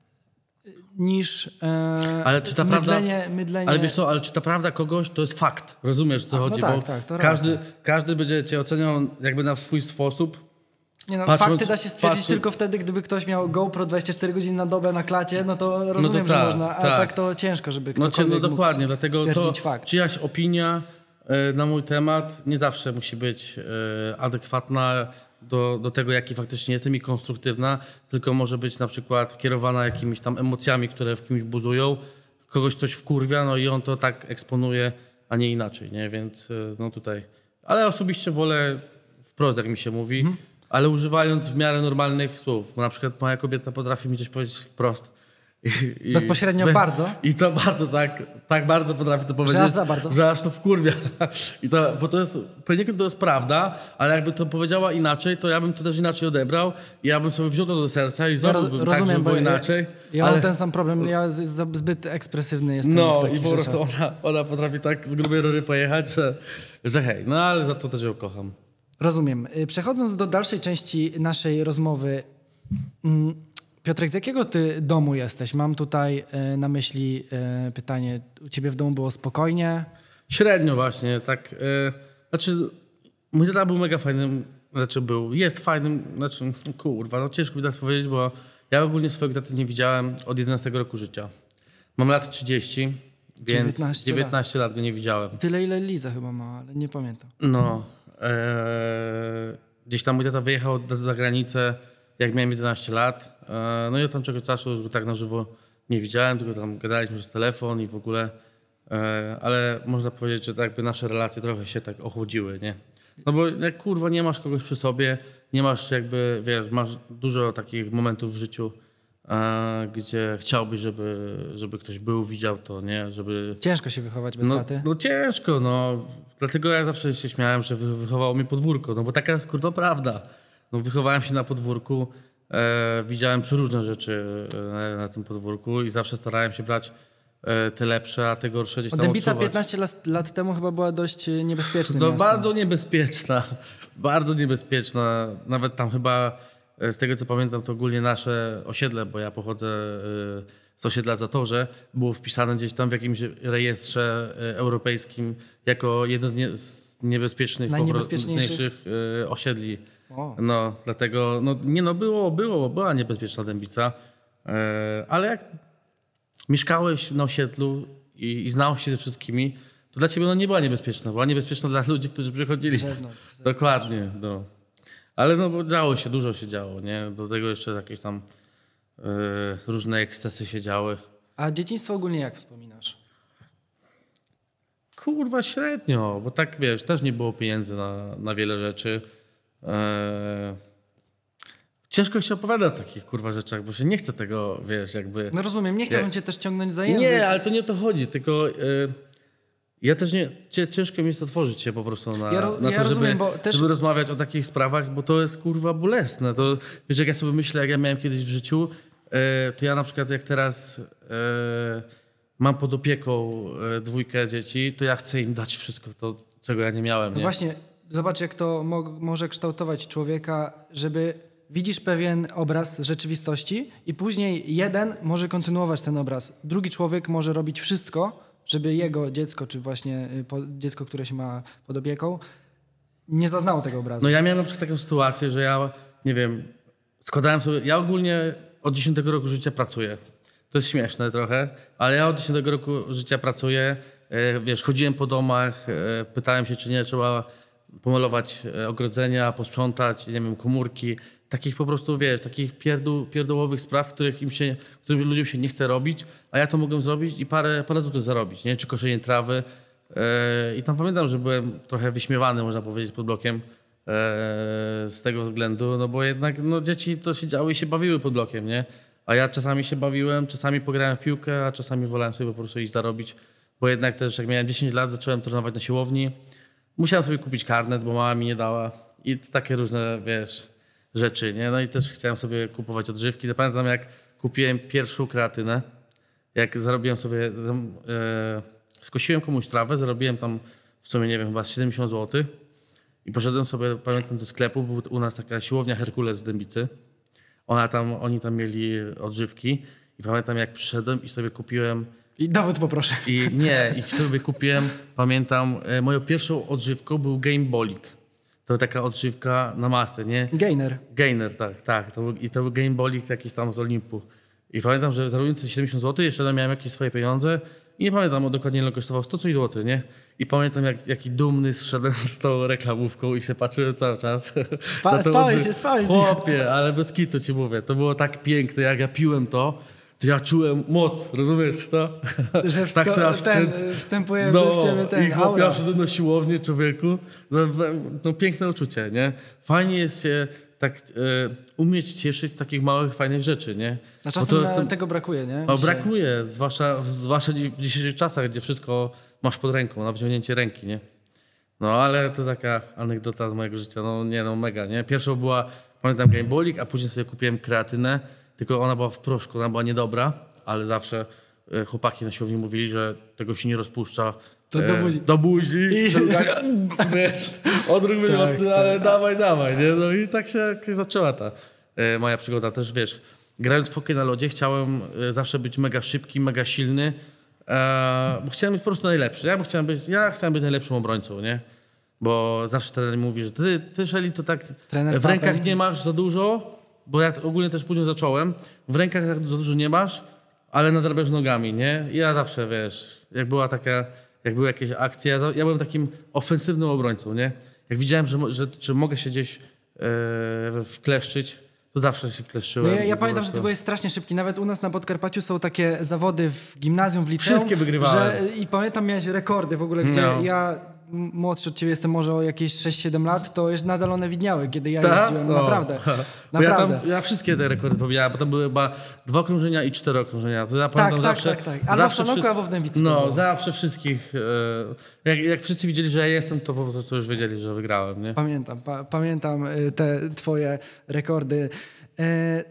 [SPEAKER 1] y, niż e,
[SPEAKER 2] Ale czy ta prawda-
[SPEAKER 1] mydlenie, mydlenie...
[SPEAKER 2] Ale wiesz co, ale czy ta prawda kogoś to jest fakt? Rozumiesz, co
[SPEAKER 1] A, no
[SPEAKER 2] chodzi?
[SPEAKER 1] tak,
[SPEAKER 2] bo
[SPEAKER 1] tak, to
[SPEAKER 2] każdy, każdy będzie cię oceniał jakby na swój sposób.
[SPEAKER 1] Nie no,
[SPEAKER 2] patrząc-
[SPEAKER 1] fakty da się stwierdzić
[SPEAKER 2] patrząc-
[SPEAKER 1] tylko wtedy, gdyby ktoś miał GoPro dwadzieścia cztery godziny na dobę na klacie, no to rozumiem, że
[SPEAKER 2] tak,
[SPEAKER 1] można, a
[SPEAKER 2] tak.
[SPEAKER 1] tak to ciężko, żeby
[SPEAKER 2] No,
[SPEAKER 1] ktokolwiek
[SPEAKER 2] cię, no
[SPEAKER 1] mógł
[SPEAKER 2] dokładnie, dlatego to
[SPEAKER 1] stwierdzić fakt.
[SPEAKER 2] czyjaś opinia e, na mój temat nie zawsze musi być e, adekwatna do, do tego, jaki faktycznie jestem i konstruktywna, tylko może być na przykład kierowana jakimiś tam emocjami, które w kimś buzują, kogoś coś wkurwia, no i on to tak eksponuje, a nie inaczej, nie? Więc no tutaj... Ale osobiście wolę wprost, jak mi się mówi, mhm. ale używając w miarę normalnych słów. Bo na przykład moja kobieta potrafi mi coś powiedzieć wprost. I, i,
[SPEAKER 1] Bezpośrednio
[SPEAKER 2] be,
[SPEAKER 1] bardzo?
[SPEAKER 2] I to bardzo tak, tak bardzo potrafi to powiedzieć,
[SPEAKER 1] że aż za bardzo?
[SPEAKER 2] Że aż to wkurwia. I to, bo to jest, poniekąd to jest prawda, ale jakby to powiedziała inaczej, to ja bym to też inaczej odebrał i ja bym sobie wziął to do serca i zrobiłbym ja roz, tak, żeby było inaczej.
[SPEAKER 1] Ja, ja
[SPEAKER 2] ale...
[SPEAKER 1] mam ten sam problem, ja z, z, zbyt ekspresywny jestem
[SPEAKER 2] no,
[SPEAKER 1] w takich
[SPEAKER 2] i po prostu
[SPEAKER 1] rzeczach.
[SPEAKER 2] ona, ona potrafi tak z grubej rury pojechać, że, że hej, no ale za to też ją kocham.
[SPEAKER 1] Rozumiem. Przechodząc do dalszej części naszej rozmowy, Piotrek, z jakiego ty domu jesteś? Mam tutaj e, na myśli e, pytanie, u ciebie w domu było spokojnie?
[SPEAKER 2] Średnio właśnie, tak. E, znaczy, mój tata był mega fajnym, znaczy był, jest fajnym, znaczy, kurwa, no ciężko mi teraz powiedzieć, bo ja ogólnie swojego taty nie widziałem od jedenastego roku życia. Mam lat trzydzieści, więc dziewiętnaście, dziewiętnaście lat. lat go nie widziałem.
[SPEAKER 1] Tyle, ile Liza chyba ma, ale nie pamiętam.
[SPEAKER 2] No, e, gdzieś tam mój tata wyjechał za granicę, jak miałem jedenaście lat, no i od tamtego czasu już go tak na żywo nie widziałem, tylko tam gadaliśmy przez telefon i w ogóle, ale można powiedzieć, że tak jakby nasze relacje trochę się tak ochłodziły, nie? No bo jak kurwa nie masz kogoś przy sobie, nie masz jakby, wiesz, masz dużo takich momentów w życiu, gdzie chciałbyś, żeby, żeby ktoś był, widział to, nie? Żeby...
[SPEAKER 1] Ciężko się wychować bez
[SPEAKER 2] no,
[SPEAKER 1] taty.
[SPEAKER 2] No ciężko, no. Dlatego ja zawsze się śmiałem, że wychowało mnie podwórko, no bo taka jest kurwa prawda. No, wychowałem się na podwórku, e, widziałem przeróżne rzeczy e, na tym podwórku i zawsze starałem się brać e, te lepsze, a te gorsze gdzieś tam
[SPEAKER 1] Dębica
[SPEAKER 2] odsuwać.
[SPEAKER 1] piętnaście lat, lat temu chyba była dość niebezpieczna.
[SPEAKER 2] No bardzo niebezpieczna, bardzo niebezpieczna. Nawet tam chyba, z tego co pamiętam, to ogólnie nasze osiedle, bo ja pochodzę e, z osiedla Zatorze, było wpisane gdzieś tam w jakimś rejestrze e, europejskim jako jedno z, nie, z niebezpiecznych, najniebezpieczniejszych e, osiedli. O. No, dlatego, no nie no, było, było, była niebezpieczna Dębica, e, ale jak mieszkałeś na osiedlu i, i znałeś się ze wszystkimi, to dla ciebie no nie była niebezpieczna, była niebezpieczna dla ludzi, którzy przychodzili. Zewnątrz, zewnątrz. Dokładnie, no. Ale no bo działo się, dużo się działo, nie? Do tego jeszcze jakieś tam e, różne ekscesy się działy.
[SPEAKER 1] A dzieciństwo ogólnie jak wspominasz?
[SPEAKER 2] Kurwa średnio, bo tak wiesz, też nie było pieniędzy na, na wiele rzeczy. Eee, ciężko się opowiada o takich kurwa rzeczach, bo się nie chce tego, wiesz, jakby...
[SPEAKER 1] No rozumiem, nie chciałbym
[SPEAKER 2] jak...
[SPEAKER 1] cię też ciągnąć za język.
[SPEAKER 2] Nie, ale to nie o to chodzi, tylko e, ja też nie, ciężko mi jest otworzyć się po prostu na,
[SPEAKER 1] ja ro,
[SPEAKER 2] na
[SPEAKER 1] ja
[SPEAKER 2] to,
[SPEAKER 1] rozumiem,
[SPEAKER 2] żeby,
[SPEAKER 1] bo też...
[SPEAKER 2] żeby rozmawiać o takich sprawach, bo to jest kurwa bolesne. To, wiesz, jak ja sobie myślę, jak ja miałem kiedyś w życiu, e, to ja na przykład jak teraz e, mam pod opieką e, dwójkę dzieci, to ja chcę im dać wszystko to, czego ja nie miałem.
[SPEAKER 1] No
[SPEAKER 2] nie?
[SPEAKER 1] właśnie, zobacz jak to mo może kształtować człowieka, żeby widzisz pewien obraz rzeczywistości i później jeden może kontynuować ten obraz. Drugi człowiek może robić wszystko, żeby jego dziecko, czy właśnie po, dziecko, które się ma pod opieką, nie zaznało tego obrazu.
[SPEAKER 2] No ja miałem na przykład taką sytuację, że ja, nie wiem, składałem sobie, ja ogólnie od dziesiątego roku życia pracuję. To jest śmieszne trochę, ale ja od dziesiątego roku życia pracuję, wiesz, chodziłem po domach, pytałem się, czy nie trzeba pomalować ogrodzenia, posprzątać, nie wiem, komórki, takich po prostu, wiesz, takich pierdół, pierdołowych spraw, których im się, którym ludziom się nie chce robić, a ja to mogłem zrobić i parę, parę złotych zarobić, nie? Czy koszenie trawy. Yy, I tam pamiętam, że byłem trochę wyśmiewany, można powiedzieć, pod blokiem yy, z tego względu, no bo jednak no, dzieci to siedziały i się bawiły pod blokiem, nie? A ja czasami się bawiłem, czasami pograłem w piłkę, a czasami wolałem sobie po prostu iść zarobić, bo jednak też jak miałem dziesięć lat, zacząłem trenować na siłowni. Musiałem sobie kupić karnet, bo mama mi nie dała i takie różne, wiesz, rzeczy, nie? No i też chciałem sobie kupować odżywki. Pamiętam, jak kupiłem pierwszą kreatynę, jak zarobiłem sobie, e, skosiłem komuś trawę, zarobiłem tam w sumie, nie wiem, chyba siedemdziesiąt złotych i poszedłem sobie, pamiętam, do sklepu, był u nas taka siłownia Herkules w Dębicy. Ona tam, oni tam mieli odżywki i pamiętam, jak przyszedłem i sobie kupiłem...
[SPEAKER 1] I dowód poproszę.
[SPEAKER 2] I nie, i sobie kupiłem, pamiętam, e, moją pierwszą odżywką był Gamebolik. To taka odżywka na masę, nie?
[SPEAKER 1] Gainer.
[SPEAKER 2] Gainer, tak, tak. To był, I to był Gamebolik jakiś tam z Olimpu. I pamiętam, że zarobiłem siedemdziesiąt złotych, jeszcze miałem jakieś swoje pieniądze i nie pamiętam dokładnie ile kosztował, sto coś złotych, nie? I pamiętam jak, jaki dumny zszedłem z tą reklamówką i się patrzyłem cały czas.
[SPEAKER 1] Spa, spałeś się, spałeś się.
[SPEAKER 2] Chłopie, ale bez kitu ci mówię, to było tak piękne, jak ja piłem to, to ja czułem moc, rozumiesz to?
[SPEAKER 1] Że wsto-
[SPEAKER 2] tak sobie aż
[SPEAKER 1] ten,
[SPEAKER 2] wkręt-
[SPEAKER 1] wstępuje
[SPEAKER 2] no,
[SPEAKER 1] w ciebie ten
[SPEAKER 2] i chłopie,
[SPEAKER 1] aura.
[SPEAKER 2] aż szedłem na siłownię, człowieku. No, no piękne uczucie, nie? Fajnie jest się tak e, umieć cieszyć z takich małych, fajnych rzeczy, nie?
[SPEAKER 1] A
[SPEAKER 2] Bo
[SPEAKER 1] czasem
[SPEAKER 2] to
[SPEAKER 1] na,
[SPEAKER 2] jest ten-
[SPEAKER 1] tego brakuje, nie?
[SPEAKER 2] no,
[SPEAKER 1] Dzisiaj.
[SPEAKER 2] brakuje, zwłaszcza, zwłaszcza dzi- w dzisiejszych czasach, gdzie wszystko masz pod ręką, na wziągnięcie ręki, nie? No, ale to taka anegdota z mojego życia, no nie no, mega, nie? Pierwszą była, pamiętam, Gamebolик, a później sobie kupiłem kreatynę, tylko ona była w proszku, ona była niedobra, ale zawsze e, chłopaki na siłowni mówili, że tego się nie rozpuszcza.
[SPEAKER 1] To do buzi.
[SPEAKER 2] Do buzi.
[SPEAKER 1] I-
[SPEAKER 2] Żeby tak, wiesz, odruch wygodny,
[SPEAKER 1] tak,
[SPEAKER 2] ale dawaj, dawaj, nie? No i tak się jakoś zaczęła ta e, moja przygoda. Też wiesz, grając w hokej na lodzie chciałem e, zawsze być mega szybki, mega silny, e, bo chciałem być po prostu najlepszy. Ja, bo chciałem być, ja chciałem być najlepszym obrońcą, nie? Bo zawsze trener mi mówi, że ty, ty Szeli, to tak
[SPEAKER 1] Trener
[SPEAKER 2] w rękach
[SPEAKER 1] Papen.
[SPEAKER 2] nie masz za dużo, bo ja ogólnie też później zacząłem, w rękach tak za dużo nie masz, ale nadrabiasz nogami, nie? I ja zawsze, wiesz, jak była taka, jak były jakieś akcje, ja, za- ja byłem takim ofensywnym obrońcą, nie? Jak widziałem, że, mo- że, że mogę się gdzieś e, wkleszczyć, to zawsze się
[SPEAKER 1] No
[SPEAKER 2] wkleszczyłem.
[SPEAKER 1] ja,
[SPEAKER 2] i
[SPEAKER 1] ja
[SPEAKER 2] po
[SPEAKER 1] pamiętam, że ty
[SPEAKER 2] prostu-
[SPEAKER 1] byłeś strasznie szybki. Nawet u nas na Podkarpaciu są takie zawody w gimnazjum, w liceum.
[SPEAKER 2] Wszystkie wygrywałem.
[SPEAKER 1] Że, I pamiętam, miałeś rekordy w ogóle, gdzie
[SPEAKER 2] No.
[SPEAKER 1] ja m- młodszy od ciebie jestem może o jakieś sześć siedem lat, to jest nadal one widniały, kiedy ja
[SPEAKER 2] Tak?
[SPEAKER 1] jeździłem.
[SPEAKER 2] O.
[SPEAKER 1] Naprawdę.
[SPEAKER 2] Bo ja,
[SPEAKER 1] Naprawdę.
[SPEAKER 2] tam, ja wszystkie te rekordy pobijałem, bo tam były chyba dwa okrążenia i cztery okrążenia. To ja pamiętam
[SPEAKER 1] tak,
[SPEAKER 2] zawsze,
[SPEAKER 1] tak, tak. Albo w
[SPEAKER 2] zawsze
[SPEAKER 1] Sanoku,
[SPEAKER 2] wszyscy-
[SPEAKER 1] albo w Dębicy to
[SPEAKER 2] No,
[SPEAKER 1] było.
[SPEAKER 2] zawsze wszystkich. E, jak, jak wszyscy widzieli, że ja jestem, to po prostu już wiedzieli, że wygrałem, nie?
[SPEAKER 1] Pamiętam, pa, pamiętam y, te twoje rekordy. E,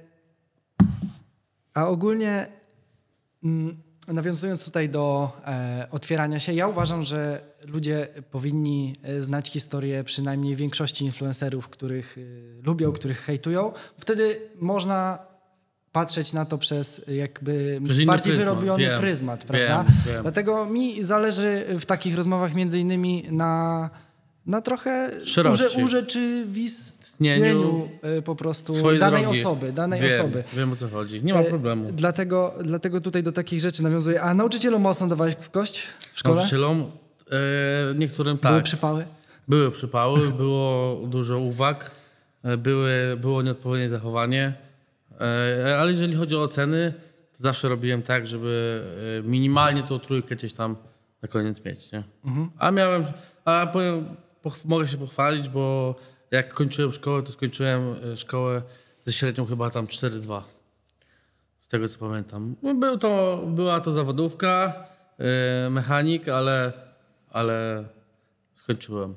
[SPEAKER 1] a ogólnie mm, nawiązując tutaj do e, otwierania się, ja uważam, że ludzie powinni e, znać historię przynajmniej większości influencerów, których e, lubią, których hejtują. Wtedy można patrzeć na to przez jakby
[SPEAKER 2] Przez inny
[SPEAKER 1] bardziej
[SPEAKER 2] pryzmat,
[SPEAKER 1] wyrobiony
[SPEAKER 2] wiem,
[SPEAKER 1] pryzmat,
[SPEAKER 2] wiem,
[SPEAKER 1] prawda?
[SPEAKER 2] wiem.
[SPEAKER 1] Dlatego mi zależy w takich rozmowach między innymi na, na trochę
[SPEAKER 2] Szerości.
[SPEAKER 1] urze, urzeczywistnieniu
[SPEAKER 2] Nie, nie,
[SPEAKER 1] e, po prostu
[SPEAKER 2] swojej
[SPEAKER 1] danej
[SPEAKER 2] drogi.
[SPEAKER 1] osoby, danej
[SPEAKER 2] wiem,
[SPEAKER 1] osoby.
[SPEAKER 2] Wiem, o co chodzi. Nie ma
[SPEAKER 1] E,
[SPEAKER 2] problemu.
[SPEAKER 1] Dlatego, dlatego tutaj do takich rzeczy nawiązuję. A nauczycielom mocno dawałeś w kość w szkole?
[SPEAKER 2] Nauczycielom, e, niektórym tak.
[SPEAKER 1] Były przypały?
[SPEAKER 2] Były przypały, było dużo uwag, e, były, było nieodpowiednie zachowanie, e, ale jeżeli chodzi o oceny, to zawsze robiłem tak, żeby e, minimalnie tą trójkę gdzieś tam na koniec mieć, nie? A miałem, a powiem, poch- mogę się pochwalić, bo jak kończyłem szkołę, to skończyłem e, szkołę ze średnią chyba tam cztery dwa. Z tego co pamiętam. No, Był to, była to zawodówka, e, mechanik, ale, ale skończyłem.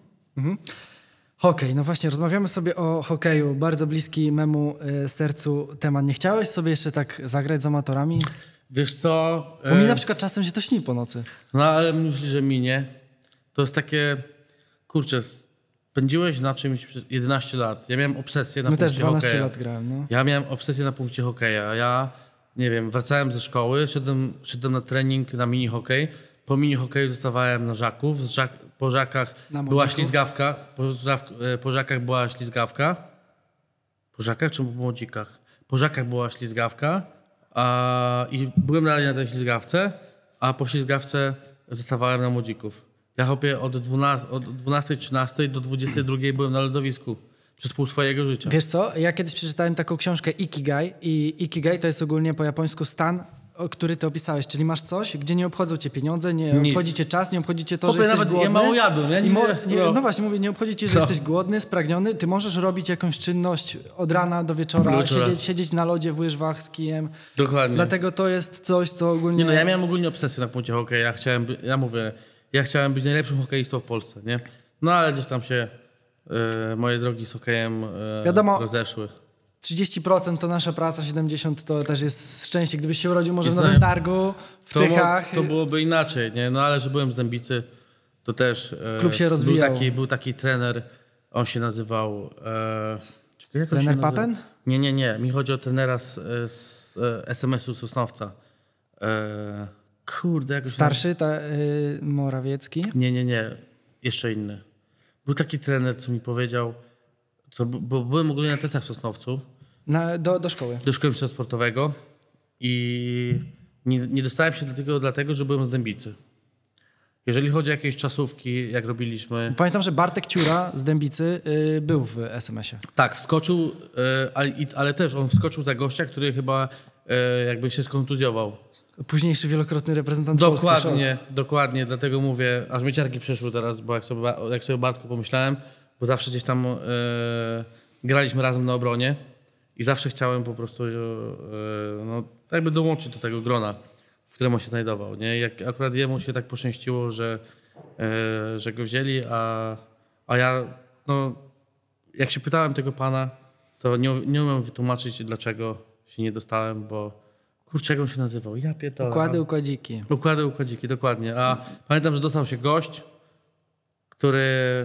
[SPEAKER 1] Hokej, no właśnie, rozmawiamy sobie o hokeju. Bardzo bliski memu y, sercu temat. Nie chciałeś sobie jeszcze tak zagrać z amatorami?
[SPEAKER 2] Wiesz co?
[SPEAKER 1] Bo mi
[SPEAKER 2] e,
[SPEAKER 1] na przykład czasem się to śni po nocy.
[SPEAKER 2] No ale myślisz, że minie. To jest takie, kurczę, spędziłeś na czymś przez jedenaście lat. Ja miałem obsesję na
[SPEAKER 1] My
[SPEAKER 2] punkcie
[SPEAKER 1] też dwanaście
[SPEAKER 2] hokeja.
[SPEAKER 1] lat grałem, no.
[SPEAKER 2] Ja miałem obsesję na punkcie hokeja. Ja, nie wiem, wracałem ze szkoły, szedłem, szedłem na trening na mini hokej. Po mini hokeju zostawałem na żaków. Z żak, po żakach
[SPEAKER 1] Na
[SPEAKER 2] była
[SPEAKER 1] młodziku?
[SPEAKER 2] ślizgawka. Po, żak, e, po żakach była ślizgawka. Po żakach czy po młodzikach? Po żakach była ślizgawka. A, I byłem dalej na tej ślizgawce, a po ślizgawce zostawałem na młodzików. Ja chłopie od dwunastej, od dwunastej trzynastej do dwudziestej drugiej byłem na lodowisku przez pół swojego życia.
[SPEAKER 1] Wiesz co, ja kiedyś przeczytałem taką książkę Ikigai i Ikigai to jest ogólnie po japońsku stan, o który ty opisałeś, czyli masz coś, gdzie nie obchodzą cię pieniądze, nie
[SPEAKER 2] Nic.
[SPEAKER 1] obchodzi cię czas, nie obchodzi cię to,
[SPEAKER 2] Chłopie,
[SPEAKER 1] że jesteś
[SPEAKER 2] nawet ja
[SPEAKER 1] głodny.
[SPEAKER 2] mało jadłem, ja
[SPEAKER 1] I
[SPEAKER 2] nic
[SPEAKER 1] mo-
[SPEAKER 2] nie-
[SPEAKER 1] nie,
[SPEAKER 2] no.
[SPEAKER 1] no właśnie, mówię, nie obchodzi cię, że
[SPEAKER 2] No.
[SPEAKER 1] jesteś głodny, spragniony, ty możesz robić jakąś czynność od rana do wieczora,
[SPEAKER 2] Do wieczora.
[SPEAKER 1] Siedzieć, siedzieć na lodzie w łyżwach z kijem.
[SPEAKER 2] Dokładnie.
[SPEAKER 1] Dlatego to jest coś, co ogólnie...
[SPEAKER 2] Nie no, ja miałem ogólnie obsesję na punkcie hokeja. Ja chciałem, by, ja mówię, ja chciałem być najlepszym hokeistą w Polsce, nie? No ale gdzieś tam się e, moje drogi z hokejem e,
[SPEAKER 1] Wiadomo.
[SPEAKER 2] rozeszły.
[SPEAKER 1] trzydzieści procent to nasza praca, siedemdziesiąt procent to też jest szczęście. Gdybyś się urodził może
[SPEAKER 2] I
[SPEAKER 1] w Nowym
[SPEAKER 2] znają-
[SPEAKER 1] Targu, w
[SPEAKER 2] To, mo-
[SPEAKER 1] Tychach.
[SPEAKER 2] to byłoby inaczej, nie? No ale że byłem z Dębicy, to też e,
[SPEAKER 1] Klub się
[SPEAKER 2] był
[SPEAKER 1] rozwijał.
[SPEAKER 2] taki, był taki trener, on się nazywał... E, czekaj, jak on
[SPEAKER 1] Trener
[SPEAKER 2] się nazywa?
[SPEAKER 1] Papen?
[SPEAKER 2] Nie, nie, nie. Mi chodzi o trenera z, z e, es em esu Sosnowca. E, kurde, jak on się
[SPEAKER 1] Starszy, ta, y, Morawiecki.
[SPEAKER 2] Nie, nie, nie. Jeszcze inny. Był taki trener, co mi powiedział, co, bo byłem ogólnie na testach w Sosnowcu,
[SPEAKER 1] Na, do, do szkoły.
[SPEAKER 2] do szkoły mistrzostwa sportowego i nie, nie dostałem się do tego dlatego, że byłem z Dębicy. Jeżeli chodzi o jakieś czasówki, jak robiliśmy...
[SPEAKER 1] Pamiętam, że Bartek Ciura z Dębicy y, był w es em esie.
[SPEAKER 2] Tak, wskoczył, y, ale, ale też on wskoczył za gościa, który chyba y, jakby się skontuzjował.
[SPEAKER 1] Późniejszy wielokrotny reprezentant
[SPEAKER 2] Dokładnie,
[SPEAKER 1] Polski.
[SPEAKER 2] dokładnie, dlatego mówię, aż mi ciarki przeszły teraz, bo jak sobie, jak sobie o Bartku pomyślałem, bo zawsze gdzieś tam y, graliśmy razem na obronie i zawsze chciałem po prostu y, no, jakby dołączyć do tego grona, w którym on się znajdował. Nie? Jak akurat jemu się tak poszczęściło, że, e, że go wzięli, a, a ja, no, jak się pytałem tego pana, to nie, nie umiem wytłumaczyć, dlaczego się nie dostałem, bo kurczę, jak on się nazywał? Ja pierdolę.
[SPEAKER 1] Układy, układziki.
[SPEAKER 2] Układy, układziki, dokładnie. A pamiętam, że dostał się gość, który,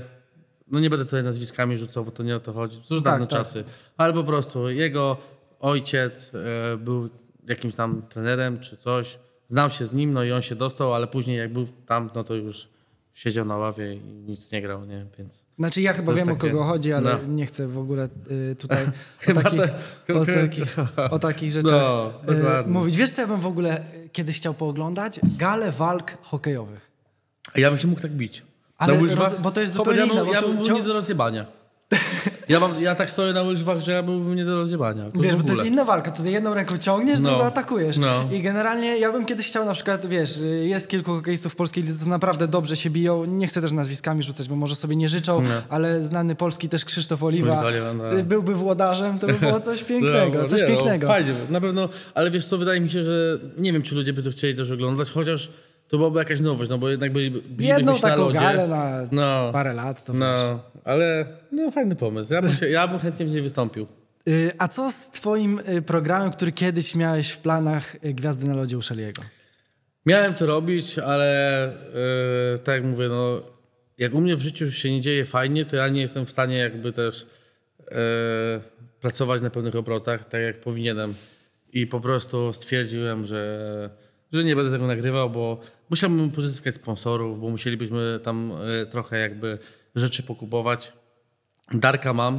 [SPEAKER 2] no nie będę tutaj nazwiskami rzucał, bo to nie o to chodzi, to już
[SPEAKER 1] Tak,
[SPEAKER 2] dawne
[SPEAKER 1] tak.
[SPEAKER 2] czasy, ale po prostu jego ojciec e, był jakimś tam trenerem czy coś, znał się z nim, no i on się dostał, ale później jak był tam, no to już siedział na ławie i nic nie grał, nie? Więc...
[SPEAKER 1] Znaczy ja chyba
[SPEAKER 2] To
[SPEAKER 1] wiem
[SPEAKER 2] takie-
[SPEAKER 1] o kogo chodzi, ale
[SPEAKER 2] no.
[SPEAKER 1] nie chcę w ogóle y, tutaj o
[SPEAKER 2] Chyba
[SPEAKER 1] takich,
[SPEAKER 2] tak.
[SPEAKER 1] o, takich, o takich rzeczach
[SPEAKER 2] No,
[SPEAKER 1] y,
[SPEAKER 2] dokładnie.
[SPEAKER 1] mówić. Wiesz, co ja bym w ogóle y, kiedyś chciał pooglądać? Galę walk hokejowych.
[SPEAKER 2] A ja bym się mógł tak bić.
[SPEAKER 1] Ale
[SPEAKER 2] na łyżwach,
[SPEAKER 1] roz- bo to jest
[SPEAKER 2] Chłopie,
[SPEAKER 1] zupełnie
[SPEAKER 2] ja
[SPEAKER 1] inne,
[SPEAKER 2] bym,
[SPEAKER 1] bo
[SPEAKER 2] ja
[SPEAKER 1] tu
[SPEAKER 2] bym był
[SPEAKER 1] cią-
[SPEAKER 2] nie do rozjebania. Ja, mam, ja tak stoję na łyżwach, że ja byłbym nie do rozjebania. To
[SPEAKER 1] Wiesz,
[SPEAKER 2] w
[SPEAKER 1] bo to
[SPEAKER 2] ogóle.
[SPEAKER 1] jest inna walka. Tutaj jedną ręką ciągniesz,
[SPEAKER 2] No.
[SPEAKER 1] drugą atakujesz.
[SPEAKER 2] No.
[SPEAKER 1] I generalnie ja bym kiedyś chciał na przykład, wiesz, y, jest kilku hokeistów w polskiej lidze, co naprawdę dobrze się biją. Nie chcę też nazwiskami rzucać, bo może sobie nie życzą,
[SPEAKER 2] No.
[SPEAKER 1] ale znany polski też Krzysztof Oliwa,
[SPEAKER 2] Oliwa, no.
[SPEAKER 1] y, byłby włodarzem, to by było coś pięknego,
[SPEAKER 2] No,
[SPEAKER 1] coś
[SPEAKER 2] nie,
[SPEAKER 1] pięknego.
[SPEAKER 2] No, fajnie, na pewno, ale wiesz co, wydaje mi się, że nie wiem, czy ludzie by to chcieli też oglądać, chociaż to byłaby jakaś nowość, no bo jednak byli, byliby
[SPEAKER 1] Jedną
[SPEAKER 2] gdzieś na
[SPEAKER 1] taką
[SPEAKER 2] lodzie.
[SPEAKER 1] galę na
[SPEAKER 2] No.
[SPEAKER 1] parę lat, to wiesz.
[SPEAKER 2] No, ale no fajny pomysł. Ja bym, się, ja bym chętnie w niej wystąpił.
[SPEAKER 1] Y, A co z twoim y, programem, który kiedyś miałeś w planach y, Gwiazdy na lodzie u Shelley'ego?
[SPEAKER 2] Miałem to robić, ale yy, tak jak mówię, no, jak u mnie w życiu się nie dzieje fajnie, to ja nie jestem w stanie jakby też yy, pracować na pełnych obrotach, tak jak powinienem. I po prostu stwierdziłem, że, że nie będę tego nagrywał, bo musiałbym pozyskać sponsorów, bo musielibyśmy tam yy, trochę jakby rzeczy pokupować. Darka mam.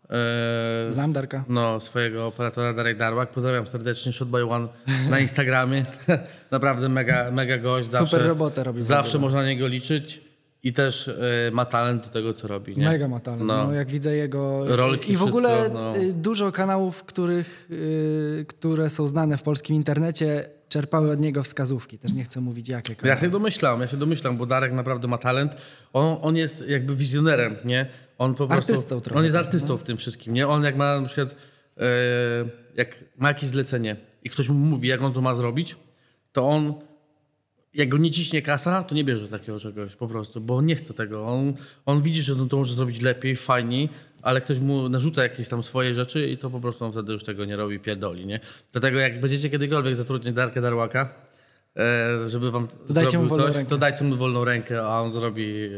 [SPEAKER 2] Yy,
[SPEAKER 1] Znam Darka.
[SPEAKER 2] No, swojego operatora Darek Darłak. Pozdrawiam serdecznie, Shot by One na Instagramie. Naprawdę mega, mega gość.
[SPEAKER 1] Super
[SPEAKER 2] Zawsze,
[SPEAKER 1] robotę robi w
[SPEAKER 2] Zawsze
[SPEAKER 1] ogóle.
[SPEAKER 2] można na niego liczyć i też y, ma talent do tego, co robi. Nie?
[SPEAKER 1] Mega ma talent. No.
[SPEAKER 2] No.
[SPEAKER 1] jak widzę jego...
[SPEAKER 2] Rolki,
[SPEAKER 1] I w ogóle
[SPEAKER 2] wszystko, no.
[SPEAKER 1] y, dużo kanałów, których, y, które są znane w polskim internecie, czerpały od niego wskazówki. Też nie chcę mówić jakie
[SPEAKER 2] Ja
[SPEAKER 1] kanały.
[SPEAKER 2] się domyślam, ja się domyślam, bo Darek naprawdę ma talent. On, on jest jakby wizjonerem, nie? On po prostu,
[SPEAKER 1] Artystą trochę,
[SPEAKER 2] On jest
[SPEAKER 1] tak,
[SPEAKER 2] artystą w tym wszystkim, nie? On jak ma na przykład, e, jak ma jakieś zlecenie i ktoś mu mówi, jak on to ma zrobić, to on, jak go nie ciśnie kasa, to nie bierze takiego czegoś po prostu, bo on nie chce tego. On, on widzi, że on to może zrobić lepiej, fajniej, ale ktoś mu narzuca jakieś tam swoje rzeczy i to po prostu on wtedy już tego nie robi, pierdoli, nie? Dlatego jak będziecie kiedykolwiek zatrudnić Darka Darłaka, e, żeby wam
[SPEAKER 1] dajcie
[SPEAKER 2] zrobił
[SPEAKER 1] mu wolną
[SPEAKER 2] coś,
[SPEAKER 1] rękę.
[SPEAKER 2] to dajcie mu wolną rękę, a on zrobi e,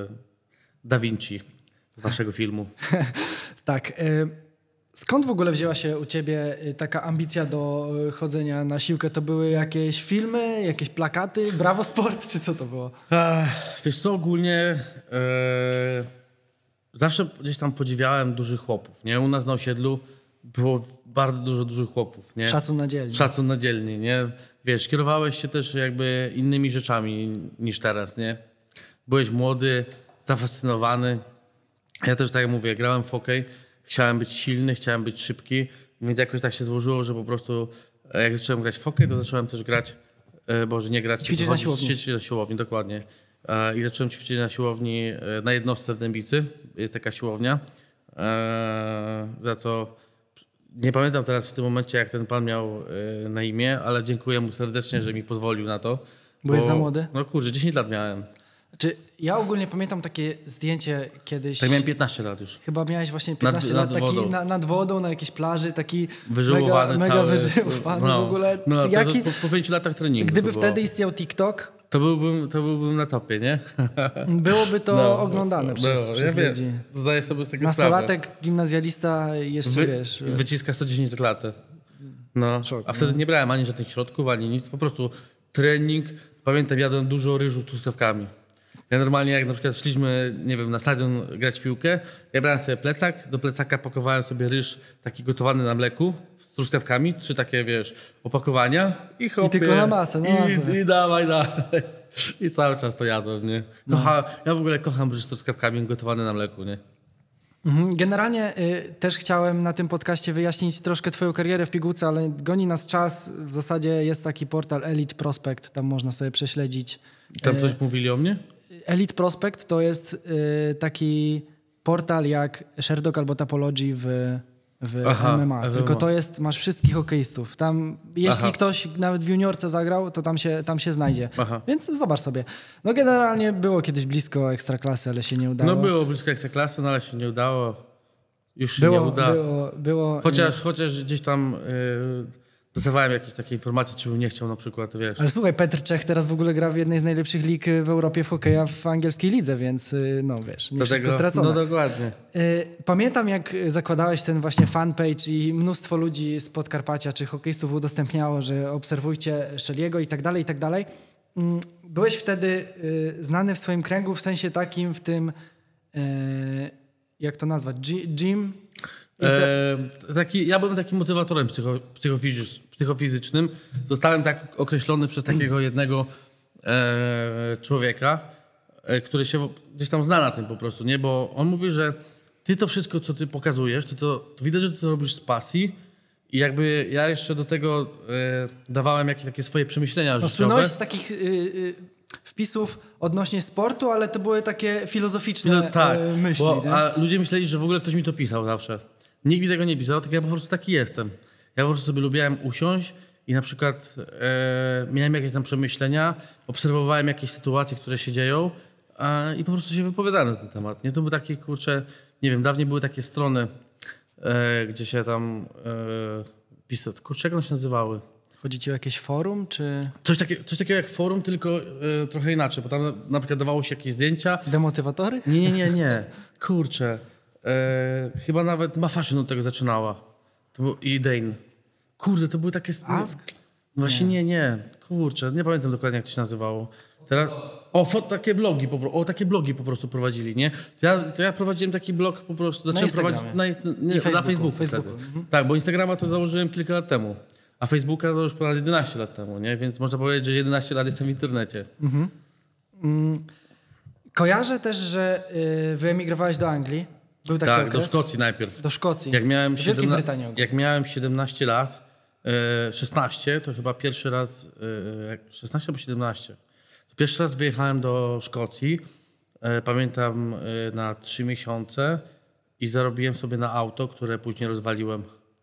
[SPEAKER 2] Da Vinci z waszego filmu.
[SPEAKER 1] Tak. y, Skąd w ogóle wzięła się u ciebie y, taka ambicja do y, chodzenia na siłkę? To były jakieś filmy, jakieś plakaty, Brawo Sport, czy co to było?
[SPEAKER 2] Ach, wiesz co, ogólnie e, zawsze gdzieś tam podziwiałem dużych chłopów, nie? U nas na osiedlu było bardzo dużo dużych chłopów, nie?
[SPEAKER 1] Szacun na dzielnie.
[SPEAKER 2] Szacun na dzielnie, nie? Wiesz, kierowałeś się też jakby innymi rzeczami niż teraz, nie? Byłeś młody, zafascynowany. Ja też, tak jak mówię, grałem w hokej, chciałem być silny, chciałem być szybki, więc jakoś tak się złożyło, że po prostu e, jak zacząłem grać w hokej, to zacząłem też grać, e, boże, nie grać,
[SPEAKER 1] Ćwiczyć
[SPEAKER 2] tylko
[SPEAKER 1] na siłowni.
[SPEAKER 2] Ćwiczyć na siłowni, dokładnie. E, I zacząłem ćwiczyć na siłowni e, na jednostce w Dębicy, jest taka siłownia, e, za co nie pamiętam teraz w tym momencie, jak ten pan miał e, na imię, ale dziękuję mu serdecznie, że mi pozwolił na to.
[SPEAKER 1] Byłeś za młody?
[SPEAKER 2] No kurczę, dziesięć lat miałem.
[SPEAKER 1] Czy ja ogólnie pamiętam takie zdjęcie kiedyś.
[SPEAKER 2] Tak miałem piętnaście lat już.
[SPEAKER 1] Chyba miałeś właśnie piętnaście
[SPEAKER 2] nad
[SPEAKER 1] lat, taki
[SPEAKER 2] wodą.
[SPEAKER 1] na, nad wodą, na jakiejś plaży, taki
[SPEAKER 2] Wyżyłowany
[SPEAKER 1] mega,
[SPEAKER 2] cały.
[SPEAKER 1] mega wyżyłowany w ogóle.
[SPEAKER 2] No, to
[SPEAKER 1] Jaki,
[SPEAKER 2] po, po pięciu latach treningu.
[SPEAKER 1] gdyby
[SPEAKER 2] to
[SPEAKER 1] wtedy
[SPEAKER 2] było.
[SPEAKER 1] istniał TikTok,
[SPEAKER 2] To byłbym, to byłbym na topie, nie?
[SPEAKER 1] byłoby to
[SPEAKER 2] No,
[SPEAKER 1] oglądane przez,
[SPEAKER 2] no,
[SPEAKER 1] przez
[SPEAKER 2] ja
[SPEAKER 1] ludzi.
[SPEAKER 2] wiem, zdaję sobie z tego
[SPEAKER 1] Nastolatek, gimnazjalista, jeszcze
[SPEAKER 2] sprawę.
[SPEAKER 1] wiesz.
[SPEAKER 2] Wy, wyciska sto dziesięć klatę. No.
[SPEAKER 1] Szok,
[SPEAKER 2] A wtedy
[SPEAKER 1] no.
[SPEAKER 2] nie brałem ani żadnych środków, ani nic. Po prostu trening. Pamiętam, jadłem dużo ryżu z truskawkami. Ja normalnie, jak na przykład szliśmy, nie wiem, na stadion grać w piłkę, ja brałem sobie plecak, do plecaka pakowałem sobie ryż taki gotowany na mleku, truskawkami, trzy takie, wiesz, opakowania i hopie.
[SPEAKER 1] I tylko na masę, na masę.
[SPEAKER 2] I, i dawaj, dawaj. I cały czas to jadłem, nie? Kocha, no. Ja w ogóle kocham z truskawkami gotowane na mleku, nie?
[SPEAKER 1] Generalnie y, też chciałem na tym podcaście wyjaśnić troszkę twoją karierę w pigułce, ale goni nas czas. W zasadzie jest taki portal Elite Prospect, tam można sobie prześledzić.
[SPEAKER 2] Tam coś y, mówili o mnie?
[SPEAKER 1] Elite Prospect to jest y, taki portal jak Sherdog albo Tapology w, w Aha, M M A. M M A. Tylko to jest, masz wszystkich hokeistów. Tam, jeśli Aha. ktoś nawet w juniorce zagrał, to tam się, tam się znajdzie. Aha. Więc zobacz sobie. No generalnie było kiedyś blisko Ekstraklasy, ale się nie udało.
[SPEAKER 2] No było blisko Ekstraklasy, no ale się nie udało. Już się
[SPEAKER 1] było,
[SPEAKER 2] nie uda.
[SPEAKER 1] Było, było,
[SPEAKER 2] chociaż, chociaż gdzieś tam yy, dostawałem jakieś takie informacje, czy bym nie chciał na przykład, wiesz.
[SPEAKER 1] Ale słuchaj, Petr Czech teraz w ogóle gra w jednej z najlepszych lig w Europie w hokeja w angielskiej lidze, więc no wiesz, nie wszystko stracone.
[SPEAKER 2] No dokładnie.
[SPEAKER 1] Pamiętam, jak zakładałeś ten właśnie fanpage i mnóstwo ludzi z Podkarpacia czy hokeistów udostępniało, że obserwujcie Szeliego i tak dalej, i tak dalej. Byłeś wtedy znany w swoim kręgu w sensie takim, w tym, jak to nazwać, gym?
[SPEAKER 2] E, taki, ja byłem takim motywatorem psycho, psychofizycz, psychofizycznym. Zostałem tak określony przez takiego jednego e, człowieka, e, który się gdzieś tam zna na tym po prostu, nie? Bo on mówi, że ty to wszystko, co ty pokazujesz, ty to, to widać, że ty to robisz z pasji i jakby ja jeszcze do tego e, dawałem jakieś takie swoje przemyślenia
[SPEAKER 1] no,
[SPEAKER 2] życiowe.
[SPEAKER 1] Słynąłeś z takich y, y, wpisów odnośnie sportu, ale to były takie filozoficzne no, tak, y, myśli.
[SPEAKER 2] Bo,
[SPEAKER 1] nie?
[SPEAKER 2] A ludzie myśleli, że w ogóle ktoś mi to pisał zawsze. Nikt mi tego nie pisał, tylko ja po prostu taki jestem. Ja po prostu sobie lubiłem usiąść i na przykład e, miałem jakieś tam przemyślenia, obserwowałem jakieś sytuacje, które się dzieją e, i po prostu się wypowiadałem na ten temat. Nie, to były takie, kurczę, nie wiem, dawniej były takie strony, e, gdzie się tam e, pisał. Kurczę, jak one się nazywały?
[SPEAKER 1] Chodzi ci o jakieś forum, czy...
[SPEAKER 2] Coś, takie, coś takiego jak forum, tylko e, trochę inaczej, bo tam na, na przykład dawało się jakieś zdjęcia.
[SPEAKER 1] Demotywatory?
[SPEAKER 2] Nie, nie, nie, nie. Kurczę. E, chyba nawet Ma Fashion od tego zaczynała. To był i Dane. Kurde, to były takie...
[SPEAKER 1] Ask?
[SPEAKER 2] No właśnie nie. nie, nie. Kurczę, nie pamiętam dokładnie, jak to się nazywało. Teraz... O, fot, takie blogi po prostu. O, takie blogi po prostu prowadzili, nie? To ja, to ja prowadziłem taki blog po prostu. Zacząłem prowadzić na, nie, Facebooku, na Facebooku. Facebooku. Mhm. Tak, bo Instagrama to założyłem kilka lat temu. A Facebooka to już ponad jedenaście lat temu, nie? Więc można powiedzieć, że jedenaście lat jestem w internecie. Mhm.
[SPEAKER 1] Mm. Kojarzę też, że y, wyemigrowałeś do Anglii. Był taki
[SPEAKER 2] tak,
[SPEAKER 1] okres.
[SPEAKER 2] do Szkocji najpierw.
[SPEAKER 1] Do Szkocji.
[SPEAKER 2] Jak miałem,
[SPEAKER 1] do Wielkiej
[SPEAKER 2] siedemna...
[SPEAKER 1] Brytanii.
[SPEAKER 2] Jak miałem siedemnaście lat, e, szesnaście, to chyba pierwszy raz, e, szesnaście albo siedemnaście, to pierwszy raz wyjechałem do Szkocji, e, pamiętam e, na trzy miesiące i zarobiłem sobie na auto, które później rozwaliłem.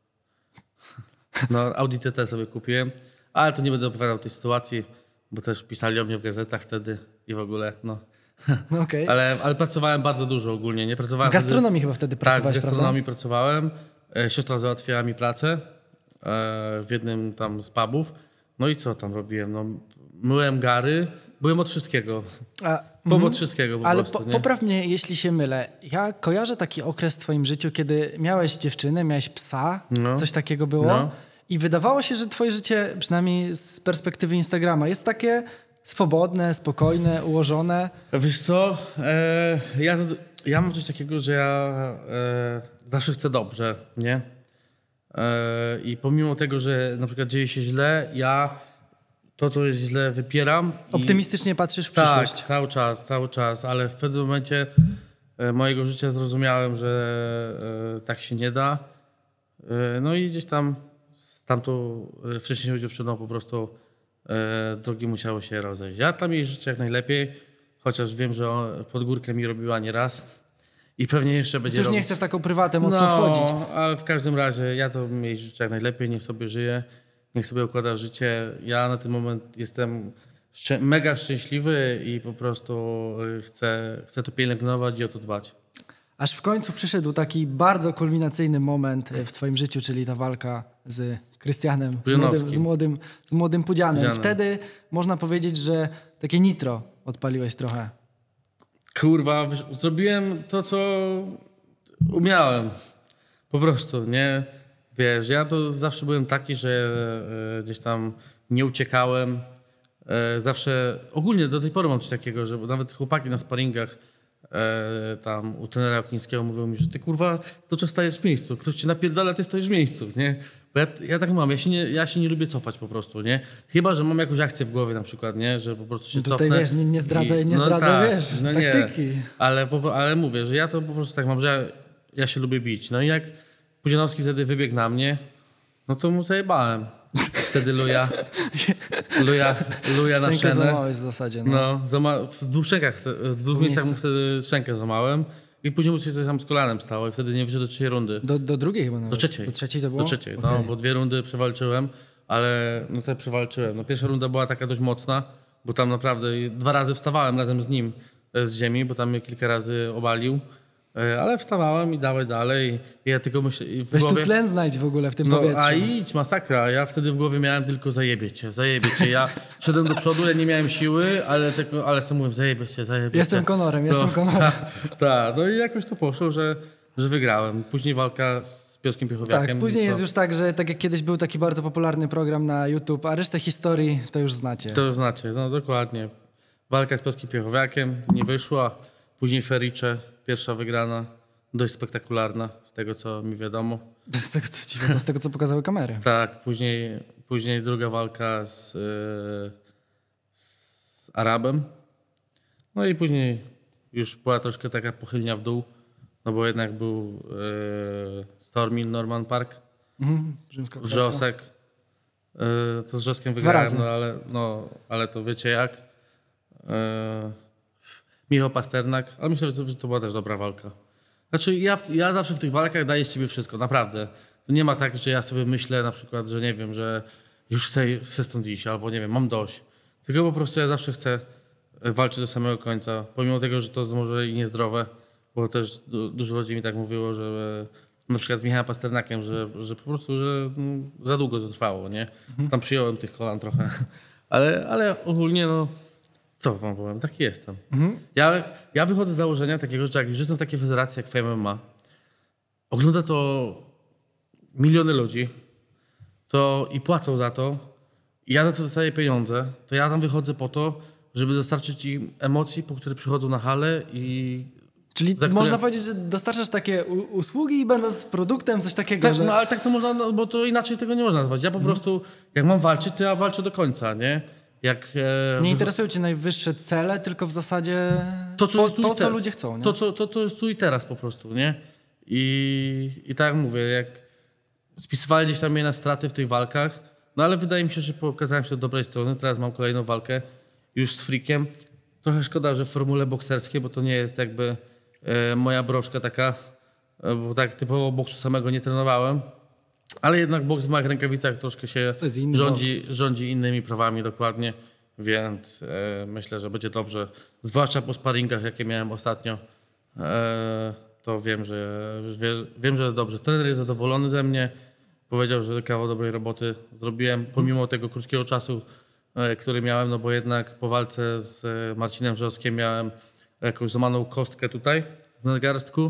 [SPEAKER 2] No, Audi T T sobie kupiłem, ale to nie będę opowiadał tej sytuacji, bo też pisali o mnie w gazetach wtedy i w ogóle, no.
[SPEAKER 1] No okay.
[SPEAKER 2] ale, ale pracowałem bardzo dużo ogólnie. Nie pracowałem
[SPEAKER 1] w gastronomii wtedy, chyba wtedy pracowałeś,
[SPEAKER 2] tak, w gastronomii
[SPEAKER 1] prawda?
[SPEAKER 2] pracowałem. E, siostra załatwiała mi pracę e, w jednym tam z pubów. No i co tam robiłem? No, myłem gary, byłem od wszystkiego. A, Byłem mm, od wszystkiego po
[SPEAKER 1] ale
[SPEAKER 2] prostu.
[SPEAKER 1] Po,
[SPEAKER 2] nie?
[SPEAKER 1] popraw mnie, jeśli się mylę. Ja kojarzę taki okres w twoim życiu, kiedy miałeś dziewczynę, miałeś psa, no. coś takiego było. No. I wydawało się, że twoje życie, przynajmniej z perspektywy Instagrama, jest takie swobodne, spokojne, ułożone.
[SPEAKER 2] Wiesz co, e, ja, ja mam coś takiego, że ja e, zawsze chcę dobrze, nie? E, I pomimo tego, że na przykład dzieje się źle, ja to, co jest źle, wypieram.
[SPEAKER 1] Optymistycznie i... patrzysz w
[SPEAKER 2] tak,
[SPEAKER 1] przyszłość.
[SPEAKER 2] Tak, cały czas, cały czas, ale w pewnym momencie e, mojego życia zrozumiałem, że e, tak się nie da. E, no i gdzieś tam z tamtą e, wcześniejszą dziewczyną po prostu E, drogi musiały się rozejść. Ja tam jej życzę jak najlepiej, chociaż wiem, że pod górkę mi robiła nie raz i pewnie jeszcze będzie
[SPEAKER 1] Już
[SPEAKER 2] robić.
[SPEAKER 1] nie chcę w taką prywatę mocno
[SPEAKER 2] no,
[SPEAKER 1] wchodzić.
[SPEAKER 2] Ale w każdym razie ja to jej życzę jak najlepiej, niech sobie żyje, niech sobie układa życie. Ja na ten moment jestem szczę- mega szczęśliwy i po prostu chcę, chcę to pielęgnować i o to dbać.
[SPEAKER 1] Aż w końcu przyszedł taki bardzo kulminacyjny moment w twoim życiu, czyli ta walka z Krystianem, z młodym, z młodym, z młodym Pudzianem. Pudzianem. Wtedy można powiedzieć, że takie nitro odpaliłeś trochę.
[SPEAKER 2] Kurwa, wiesz, zrobiłem to, co umiałem. Po prostu, nie? Wiesz, ja to zawsze byłem taki, że e, gdzieś tam nie uciekałem. E, zawsze, ogólnie do tej pory mam coś takiego, że nawet chłopaki na sparingach e, tam u trenera Oknińskiego mówią mi, że ty kurwa, to czas stajesz w miejscu. Ktoś cię napierdala, ty stoisz w miejscu, nie? Bo ja, ja tak mam, ja się, nie, ja się nie lubię cofać po prostu, nie? Chyba, że mam jakąś akcję w głowie na przykład, nie? Że po prostu się
[SPEAKER 1] No tutaj
[SPEAKER 2] cofnę.
[SPEAKER 1] wiesz, nie, nie zdradzaj,
[SPEAKER 2] i-
[SPEAKER 1] nie
[SPEAKER 2] no
[SPEAKER 1] zdradzaj,
[SPEAKER 2] tak,
[SPEAKER 1] wiesz,
[SPEAKER 2] no nie.
[SPEAKER 1] taktyki.
[SPEAKER 2] Ale, po- ale mówię, że ja to po prostu tak mam, że ja, ja się lubię bić. No i jak Pudzianowski wtedy wybiegł na mnie, no to mu zajebałem. Wtedy luja, luja, luja na
[SPEAKER 1] Szczękę
[SPEAKER 2] szenę.
[SPEAKER 1] złamałeś w zasadzie. No.
[SPEAKER 2] No, złama, w dwóch szczękach, w dwóch miejscach mu
[SPEAKER 1] miejscach.
[SPEAKER 2] wtedy szczękę złamałem i później mu się coś tam z kolanem stało i wtedy nie wyszedł do trzeciej rundy.
[SPEAKER 1] Do, do drugiej chyba nawet.
[SPEAKER 2] Do trzeciej.
[SPEAKER 1] Do trzeciej to było?
[SPEAKER 2] Do trzeciej, no,
[SPEAKER 1] Okej.
[SPEAKER 2] bo dwie rundy przewalczyłem, ale no to przewalczyłem. No, pierwsza runda była taka dość mocna, bo tam naprawdę dwa razy wstawałem razem z nim e, z ziemi, bo tam mnie kilka razy obalił, e, ale wstawałem i dawaj dalej. I ja tylko myślę, i w
[SPEAKER 1] Weź
[SPEAKER 2] głowie...
[SPEAKER 1] tu tlen znajdź w ogóle w tym
[SPEAKER 2] No,
[SPEAKER 1] powietrzu.
[SPEAKER 2] a idź, masakra. Ja wtedy w głowie miałem tylko zajebie cię, zajebie cię. Ja szedłem do przodu, ja nie miałem siły, ale tylko, ale sobie mówiłem, zajebie cię, zajebie
[SPEAKER 1] Jestem
[SPEAKER 2] cię.
[SPEAKER 1] Conorem, jestem
[SPEAKER 2] No,
[SPEAKER 1] Conorem.
[SPEAKER 2] Tak, no i jakoś to poszło, że, że wygrałem. Później walka z Piotrkiem Piechowiakiem.
[SPEAKER 1] Tak, później
[SPEAKER 2] to,
[SPEAKER 1] jest już tak, że tak jak kiedyś był taki bardzo popularny program na YouTube, a resztę historii to już znacie.
[SPEAKER 2] To już znacie, no dokładnie. Walka z Piotrkiem Piechowiakiem nie wyszła. Później Fericze, pierwsza wygrana, dość spektakularna, z tego co mi wiadomo.
[SPEAKER 1] Z tego, co ci wiadomo, z tego, co pokazały kamery.
[SPEAKER 2] Tak, później, później druga walka z, yy, z Arabem. No i później już była troszkę taka pochylnia w dół, no bo jednak był yy, Stormin, Norman Park,
[SPEAKER 1] Mhm, rzymska kratka.
[SPEAKER 2] Wrzosek. Yy, co z Wrzoskiem wygrałem,
[SPEAKER 1] razy.
[SPEAKER 2] no ale, no ale to wiecie jak. Yy, Michał Pasternak, ale myślę, że to, że to była też dobra walka. Znaczy ja, w, ja zawsze w tych walkach daję z siebie wszystko, naprawdę. To nie ma tak, że ja sobie myślę na przykład, że nie wiem, że już chcę, chcę stąd iść, albo nie wiem, mam dość. Tylko po prostu ja zawsze chcę walczyć do samego końca, pomimo tego, że to jest może i niezdrowe, bo też du, dużo ludzi mi tak mówiło, że na przykład z Michałem Pasternakiem, że, że po prostu, że no, za długo to trwało, nie? Tam przyjąłem tych kolan trochę, ale, ale ogólnie no, co wam powiem, taki jestem. Ja, ja wychodzę z założenia takiego, że jak już jestem w takiej federacji jak F M M A, ogląda to miliony ludzi, to i płacą za to, i ja za to dostaję pieniądze, to ja tam wychodzę po to, żeby dostarczyć im emocji, po które przychodzą na halę i...
[SPEAKER 1] Czyli
[SPEAKER 2] za które-
[SPEAKER 1] można powiedzieć, że dostarczasz takie u- usługi i będąc produktem, coś takiego,
[SPEAKER 2] Tak,
[SPEAKER 1] że...
[SPEAKER 2] no ale tak to można, no, bo to inaczej tego nie można nazwać. Ja po prostu, jak mam walczyć, to ja walczę do końca, nie? Jak, e,
[SPEAKER 1] Nie
[SPEAKER 2] wycho-
[SPEAKER 1] interesują cię najwyższe cele, tylko w zasadzie
[SPEAKER 2] to, co,
[SPEAKER 1] to,
[SPEAKER 2] jest tu
[SPEAKER 1] to
[SPEAKER 2] i
[SPEAKER 1] co
[SPEAKER 2] te-
[SPEAKER 1] ludzie chcą. Nie?
[SPEAKER 2] To, co, to, to jest tu i teraz po prostu, nie? I, I tak jak mówię, jak spisywali gdzieś tam mnie na straty w tych walkach, no ale wydaje mi się, że pokazałem się od dobrej strony. Teraz mam kolejną walkę już z Freakiem. Trochę szkoda, że w formule bokserskiej, bo to nie jest jakby e, moja broszka taka, e, bo tak typowo boksu samego nie trenowałem. Ale jednak boks w małych rękawicach troszkę się
[SPEAKER 1] To jest inny
[SPEAKER 2] rządzi, rządzi innymi prawami dokładnie, więc e, myślę, że będzie dobrze. Zwłaszcza po sparingach, jakie miałem ostatnio, e, to wiem, że wie, wiem, że jest dobrze. Trener jest zadowolony ze mnie. Powiedział, że kawał dobrej roboty zrobiłem, pomimo tego krótkiego czasu, e, który miałem, no bo jednak po walce z e, Marcinem Wrzoskiem miałem jakąś złamaną kostkę tutaj w nadgarstku.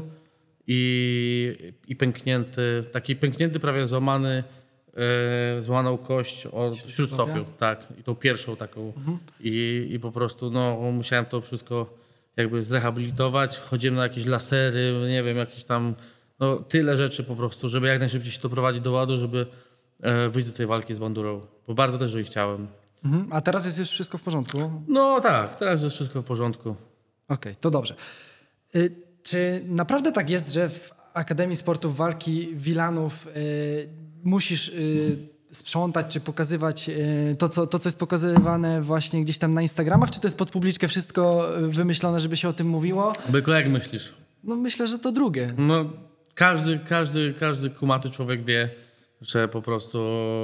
[SPEAKER 2] I, i pęknięty, taki pęknięty, prawie złamany, e, złamaną kość od śródstopiu, tak, i tą pierwszą taką. I, I po prostu no, musiałem to wszystko jakby zrehabilitować. Chodziłem na jakieś lasery, nie wiem, jakieś tam, no tyle rzeczy po prostu, żeby jak najszybciej się doprowadzić do ładu, żeby e, wyjść do tej walki z Bandurą, bo bardzo też jej chciałem.
[SPEAKER 1] Mhm. A teraz jest już wszystko w porządku?
[SPEAKER 2] No tak, teraz jest wszystko w porządku.
[SPEAKER 1] Okej, to dobrze. Y, czy naprawdę tak jest, że w Akademii Sportów Walki Wilanów y, musisz y, sprzątać czy pokazywać y, to, co, to, co jest pokazywane właśnie gdzieś tam na Instagramach? Czy to jest pod publiczkę wszystko y, wymyślone, żeby się o tym mówiło?
[SPEAKER 2] Byku, jak myślisz?
[SPEAKER 1] No myślę, że to drugie.
[SPEAKER 2] No, każdy, każdy, każdy kumaty człowiek wie, że po prostu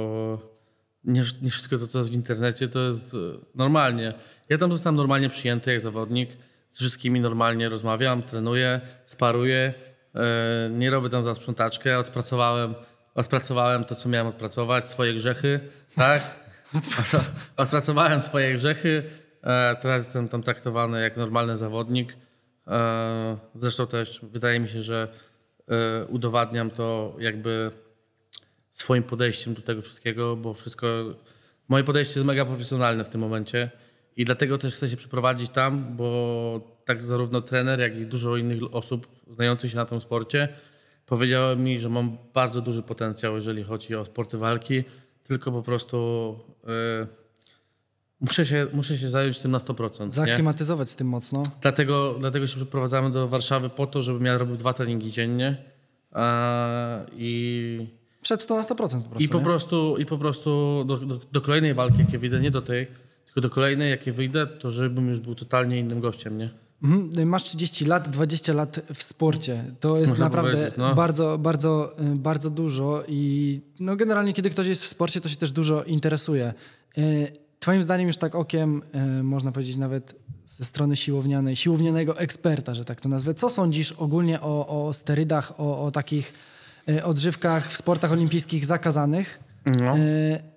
[SPEAKER 2] nie, nie wszystko to, co jest w internecie, to jest e, normalnie. Ja tam zostałem normalnie przyjęty jak zawodnik, z wszystkimi normalnie rozmawiam, trenuję, sparuję, e, nie robię tam za sprzątaczkę, odpracowałem, odpracowałem to, co miałem odpracować, swoje grzechy, tak? Odpracowałem swoje grzechy, e, teraz jestem tam traktowany jak normalny zawodnik. E, Zresztą też wydaje mi się, że e, udowadniam to jakby swoim podejściem do tego wszystkiego, bo wszystko, moje podejście jest mega profesjonalne w tym momencie i dlatego też chcę się przeprowadzić tam, bo tak zarówno trener, jak i dużo innych osób znających się na tym sporcie powiedziałem mi, że mam bardzo duży potencjał, jeżeli chodzi o sporty walki, tylko po prostu yy, muszę, się, muszę się zająć tym na sto procent.
[SPEAKER 1] Zaaklimatyzować z tym mocno.
[SPEAKER 2] Dlatego, dlatego się przeprowadzamy do Warszawy po to, żebym ja robił dwa treningi dziennie yy, i...
[SPEAKER 1] Przed to na sto procent po prostu,
[SPEAKER 2] I po
[SPEAKER 1] nie?
[SPEAKER 2] prostu, i po prostu do, do, do kolejnej walki, jakie wyjdę, nie do tej, tylko do kolejnej, jakie wyjdę, to żebym już był totalnie innym gościem, nie?
[SPEAKER 1] Mhm. Masz trzydzieści lat, dwadzieścia lat w sporcie. To jest
[SPEAKER 2] Można
[SPEAKER 1] naprawdę
[SPEAKER 2] powiedzieć, no.
[SPEAKER 1] bardzo, bardzo, y, bardzo dużo i no generalnie kiedy ktoś jest w sporcie, to się też dużo interesuje. Y, Twoim zdaniem już tak okiem, y, można powiedzieć nawet ze strony siłownianej, siłownianego eksperta, że tak to nazwę. Co sądzisz ogólnie o, o sterydach, o, o takich y, odżywkach w sportach olimpijskich zakazanych?
[SPEAKER 2] No.
[SPEAKER 1] Y,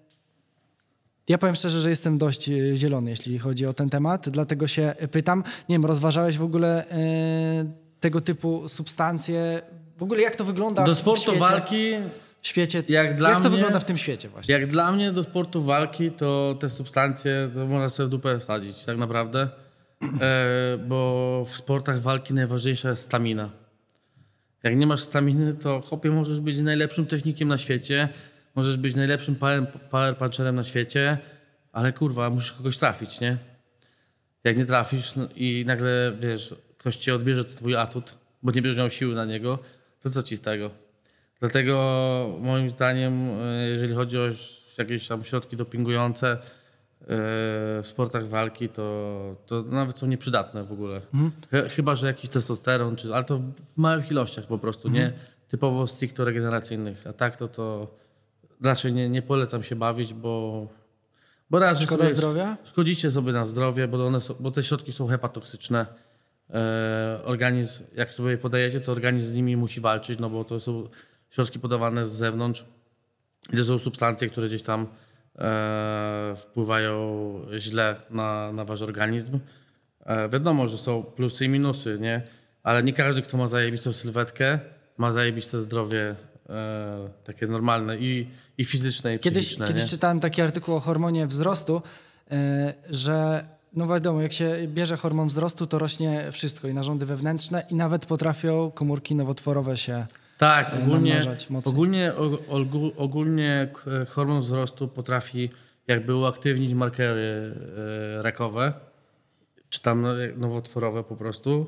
[SPEAKER 1] Ja powiem szczerze, że jestem dość y, zielony, jeśli chodzi o ten temat, dlatego się pytam, nie wiem, rozważałeś w ogóle y, tego typu substancje? W ogóle jak to wygląda
[SPEAKER 2] Do
[SPEAKER 1] w
[SPEAKER 2] sportu
[SPEAKER 1] świecie?
[SPEAKER 2] walki,
[SPEAKER 1] W świecie
[SPEAKER 2] jak dla
[SPEAKER 1] jak to
[SPEAKER 2] mnie-
[SPEAKER 1] wygląda w tym świecie właśnie?
[SPEAKER 2] jak dla mnie do sportu walki, to te substancje to można sobie w dupę wsadzić, tak naprawdę. E, bo w sportach walki najważniejsza jest stamina. Jak nie masz staminy, to chłopie możesz być najlepszym technikiem na świecie, możesz być najlepszym power, power puncherem na świecie, ale kurwa, musisz kogoś trafić, nie? Jak nie trafisz no, i nagle, wiesz, ktoś ci odbierze twój atut, bo nie będziesz miał siły na niego, to co ci z tego? Dlatego moim zdaniem, e, jeżeli chodzi o jakieś tam środki dopingujące e, w sportach walki, to, to nawet są nieprzydatne w ogóle. Ch- Chyba, że jakiś testosteron, czy, ale to w małych ilościach po prostu, nie? Typowo stricto regeneracyjnych. A tak to to raczej nie, nie polecam się bawić, bo, bo raz, że
[SPEAKER 1] Szkoda
[SPEAKER 2] sobie
[SPEAKER 1] zdrowia?
[SPEAKER 2] Szkodzicie sobie na zdrowie, bo, one są, bo te środki są hepatoksyczne. E, organizm, jak sobie je podajecie, to organizm z nimi musi walczyć, no bo to są środki podawane z zewnątrz. I to są substancje, które gdzieś tam e, wpływają źle na, na wasz organizm. E, wiadomo, że są plusy i minusy, nie? Ale nie każdy, kto ma zajebistą sylwetkę, ma zajebiste zdrowie e, takie normalne i, i fizyczne, i
[SPEAKER 1] Kiedyś,
[SPEAKER 2] psychiczne.
[SPEAKER 1] kiedyś
[SPEAKER 2] nie?
[SPEAKER 1] czytałem taki artykuł o hormonie wzrostu, y, że no wiadomo, jak się bierze hormon wzrostu, to rośnie wszystko i narządy wewnętrzne i nawet potrafią komórki nowotworowe się
[SPEAKER 2] Tak,
[SPEAKER 1] e,
[SPEAKER 2] ogólnie,
[SPEAKER 1] namnażać mocniej.
[SPEAKER 2] ogólnie, og- ogó- ogólnie k- hormon wzrostu potrafi jakby uaktywnić markery e, rakowe, czy tam e, nowotworowe po prostu.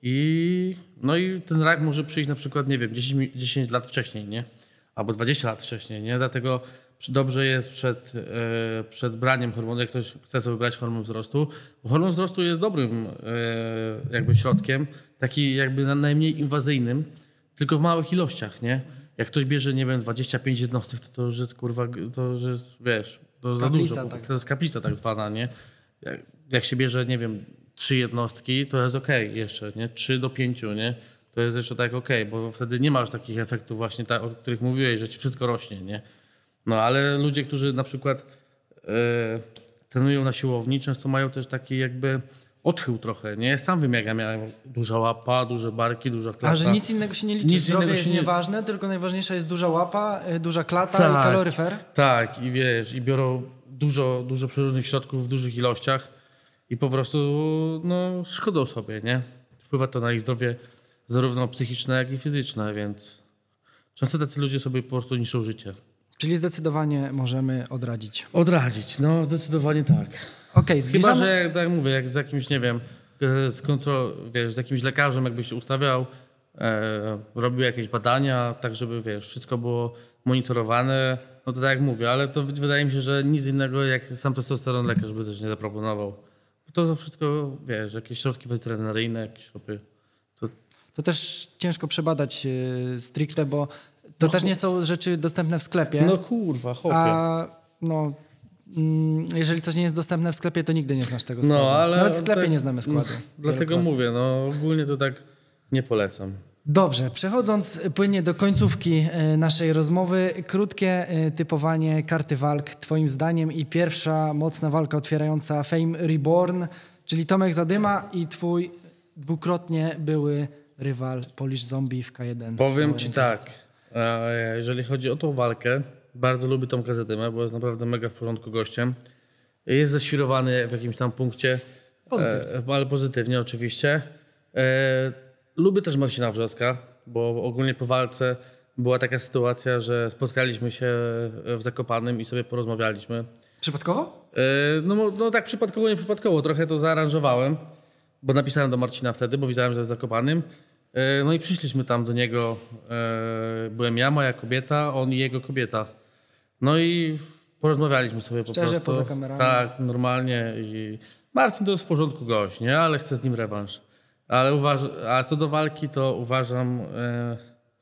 [SPEAKER 2] I, no i ten rak może przyjść na przykład, nie wiem, dziesięć, mi- dziesięć lat wcześniej, nie? Albo dwadzieścia lat wcześniej, nie? Dlatego przy- dobrze jest przed, e, przed braniem hormonu, jak ktoś chce sobie brać hormon wzrostu, bo hormon wzrostu jest dobrym e, jakby środkiem, taki jakby na- najmniej inwazyjnym, tylko w małych ilościach, nie? Jak ktoś bierze, nie wiem, dwadzieścia pięć jednostek, to to już jest, kurwa, to już jest, wiesz, to za
[SPEAKER 1] Kaplica,
[SPEAKER 2] dużo.
[SPEAKER 1] tak.
[SPEAKER 2] To jest kaplica tak zwana, nie? Jak, jak się bierze, nie wiem, trzy jednostki, to jest okej jeszcze, nie? Trzy do pięciu, nie? To jest jeszcze tak okej, bo wtedy nie masz takich efektów właśnie, ta, o których mówiłeś, że ci wszystko rośnie, nie? No ale ludzie, którzy na przykład e, trenują na siłowni, często mają też taki jakby odchył trochę, nie? Sam wiem, jak ja miałem duża łapa, duże barki, duża klata.
[SPEAKER 1] A że nic innego się nie liczy,
[SPEAKER 2] Nic
[SPEAKER 1] zdrowie
[SPEAKER 2] innego
[SPEAKER 1] jest
[SPEAKER 2] się nie-
[SPEAKER 1] nieważne, tylko najważniejsza jest duża łapa, y, duża klata
[SPEAKER 2] Tak.
[SPEAKER 1] i kaloryfer.
[SPEAKER 2] Tak, i wiesz, i biorą dużo, dużo przeróżnych środków w dużych ilościach i po prostu no, szkodzą sobie, nie? Wpływa to na ich zdrowie zarówno psychiczne, jak i fizyczne, więc często tacy ludzie sobie po prostu niszczą życie.
[SPEAKER 1] Czyli zdecydowanie możemy odradzić.
[SPEAKER 2] Odradzić, no zdecydowanie tak.
[SPEAKER 1] Okej,
[SPEAKER 2] Chyba,
[SPEAKER 1] zbliżamy...
[SPEAKER 2] że jak tak mówię, jak z jakimś, nie wiem, e, z, kontro, wiesz, z jakimś lekarzem jakbyś się ustawiał, e, robił jakieś badania, tak żeby, wiesz, wszystko było monitorowane, no to tak jak mówię, ale to wydaje mi się, że nic innego jak sam testosteron lekarz by też nie zaproponował. To, to wszystko, wiesz, jakieś środki weterynaryjne, jakieś opy. To,
[SPEAKER 1] To też ciężko przebadać y, stricte, bo to też nie są rzeczy dostępne w sklepie.
[SPEAKER 2] no kurwa, chłopie.
[SPEAKER 1] A no, mm, jeżeli coś nie jest dostępne w sklepie, to nigdy nie znasz tego składu.
[SPEAKER 2] No, ale
[SPEAKER 1] Nawet w sklepie
[SPEAKER 2] tak-
[SPEAKER 1] nie znamy składu.
[SPEAKER 2] Dlatego
[SPEAKER 1] Wielokrotnie.
[SPEAKER 2] mówię, no ogólnie to tak nie polecam.
[SPEAKER 1] Dobrze, przechodząc płynnie do końcówki e, naszej rozmowy, krótkie e, typowanie karty walk twoim zdaniem i pierwsza mocna walka otwierająca Fame Reborn, czyli Tomek Zadyma i twój dwukrotnie były rywal Polish Zombie w K jeden.
[SPEAKER 2] Powiem
[SPEAKER 1] Małej
[SPEAKER 2] ci
[SPEAKER 1] rękawicy.
[SPEAKER 2] tak, e, jeżeli chodzi o tą walkę, bardzo lubię Tomka Zadymę, bo jest naprawdę mega w porządku gościem. Jest zaświrowany w jakimś tam punkcie,
[SPEAKER 1] Pozytywnie.
[SPEAKER 2] e, ale pozytywnie oczywiście. E, lubię też Marcina Wrzoska, bo ogólnie po walce była taka sytuacja, że spotkaliśmy się w Zakopanem i sobie porozmawialiśmy.
[SPEAKER 1] Przypadkowo?
[SPEAKER 2] No, no tak przypadkowo, nie przypadkowo. Trochę to zaaranżowałem, bo napisałem do Marcina wtedy, bo widziałem, że jest Zakopanym. No i przyszliśmy tam do niego. Byłem ja, moja kobieta, on i jego kobieta. No i porozmawialiśmy sobie po
[SPEAKER 1] Szczerze,
[SPEAKER 2] prostu.
[SPEAKER 1] poza kamerami.
[SPEAKER 2] Tak, normalnie. I Marcin to jest w porządku gość, nie? Ale chcę z nim rewanż. Ale uważ... A co do walki, to uważam... E...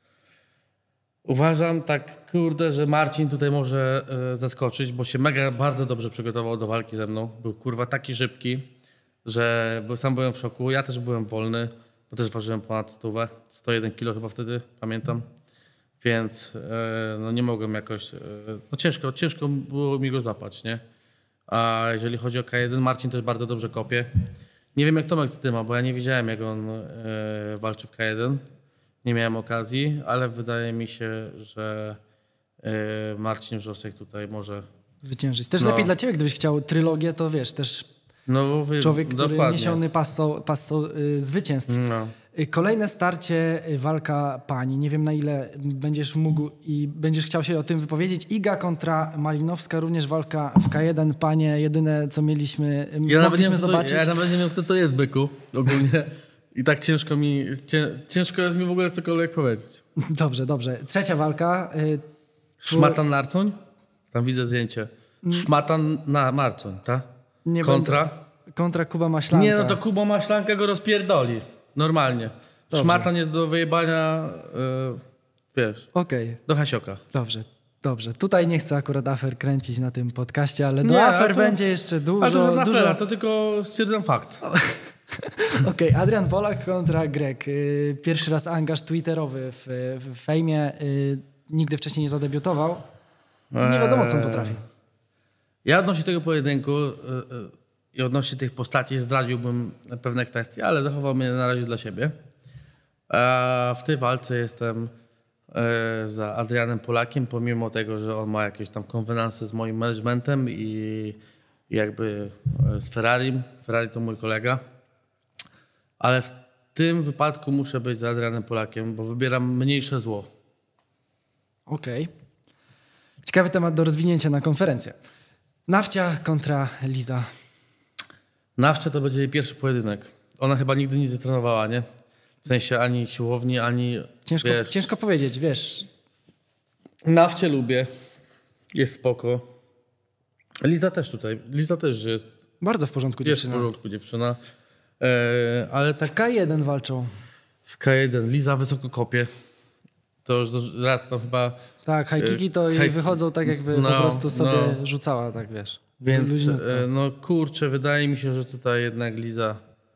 [SPEAKER 2] Uważam tak, kurde, że Marcin tutaj może e, zaskoczyć, bo się mega bardzo dobrze przygotował do walki ze mną. Był kurwa taki szybki, że był, sam byłem w szoku. Ja też byłem wolny, bo też ważyłem ponad stówę. sto jeden kilo chyba wtedy, pamiętam. Więc e, no nie mogłem jakoś... E, no ciężko, ciężko było mi go złapać, nie? A jeżeli chodzi o K jeden, Marcin też bardzo dobrze kopie. Nie wiem jak Tomek Zadyma, bo ja nie widziałem jak on e, walczy w K jeden. Nie miałem okazji, ale wydaje mi się, że e, Marcin Wrzosek tutaj może...
[SPEAKER 1] Zwyciężyć. Też
[SPEAKER 2] No.
[SPEAKER 1] lepiej dla ciebie, gdybyś chciał trylogię, to wiesz, też
[SPEAKER 2] No, wy...
[SPEAKER 1] człowiek, który
[SPEAKER 2] dokładnie.
[SPEAKER 1] niesiony passą, passą y, zwycięstw.
[SPEAKER 2] No.
[SPEAKER 1] Y, Kolejne starcie, y, walka pań. Nie wiem na ile będziesz mógł i będziesz chciał się o tym wypowiedzieć. Iga kontra Malinowska, również walka w K jeden. Panie, jedyne co mieliśmy,
[SPEAKER 2] Ja nawet, nie
[SPEAKER 1] mogliśmy
[SPEAKER 2] wiem, kto,
[SPEAKER 1] zobaczyć.
[SPEAKER 2] ja nawet nie wiem, kto to jest, byku, ogólnie. I tak ciężko mi, cię, ciężko jest mi w ogóle cokolwiek powiedzieć.
[SPEAKER 1] Dobrze, dobrze. Trzecia walka. y,
[SPEAKER 2] Szmatan Narcoń? Tam widzę zdjęcie. Szmatan na Marcoń, tak?
[SPEAKER 1] Nie
[SPEAKER 2] Kontra?
[SPEAKER 1] będę- Kontra Kuba Maślanka.
[SPEAKER 2] Nie, no to Kuba Maślanka go rozpierdoli. Normalnie.
[SPEAKER 1] Dobrze.
[SPEAKER 2] Szmatan jest do wyjebania, yy, wiesz,
[SPEAKER 1] Okej,
[SPEAKER 2] do Hasioka.
[SPEAKER 1] dobrze. Dobrze, tutaj nie chcę akurat afer kręcić na tym podcaście, ale do
[SPEAKER 2] Nie,
[SPEAKER 1] afer
[SPEAKER 2] a to-
[SPEAKER 1] będzie jeszcze dużo.
[SPEAKER 2] A to żadna
[SPEAKER 1] dużo...
[SPEAKER 2] afera, to tylko stwierdzam fakt.
[SPEAKER 1] Okej, Adrian Polak kontra Greg. Y, Pierwszy raz angaż twitterowy w, w fejmie. Y, Nigdy wcześniej nie zadebiutował. Nie wiadomo, co on potrafi.
[SPEAKER 2] Ja odnośnie tego pojedynku yy, yy, i odnośnie tych postaci zdradziłbym pewne kwestie, ale zachowam je na razie dla siebie. A w tej walce jestem yy, za Adrianem Polakiem, pomimo tego, że on ma jakieś tam konwenanse z moim managementem i jakby yy, z Ferrarim. Ferrari to mój kolega. Ale w tym wypadku muszę być za Adrianem Polakiem, bo wybieram mniejsze zło.
[SPEAKER 1] Okej. Ciekawy temat do rozwinięcia na konferencję. Nawcia kontra Liza.
[SPEAKER 2] Nawcia to będzie jej pierwszy pojedynek. Ona chyba nigdy nie zatrenowała, nie? W sensie ani siłowni, ani...
[SPEAKER 1] Ciężko,
[SPEAKER 2] wiesz,
[SPEAKER 1] ciężko powiedzieć, wiesz.
[SPEAKER 2] Nawcie lubię. Jest spoko. Liza też tutaj. Liza też jest,
[SPEAKER 1] Bardzo w porządku
[SPEAKER 2] jest w
[SPEAKER 1] dziewczyna.
[SPEAKER 2] porządku dziewczyna. E, ale
[SPEAKER 1] W
[SPEAKER 2] tak
[SPEAKER 1] K jeden walczą.
[SPEAKER 2] w K jeden Liza wysoko kopie. To już raz tam chyba...
[SPEAKER 1] Tak, high kicki to jej
[SPEAKER 2] high-
[SPEAKER 1] wychodzą tak jakby
[SPEAKER 2] no,
[SPEAKER 1] po prostu sobie
[SPEAKER 2] no.
[SPEAKER 1] rzucała, tak wiesz.
[SPEAKER 2] Więc
[SPEAKER 1] Luźniutko.
[SPEAKER 2] e, no kurczę, wydaje mi się, że tutaj jednak Liza...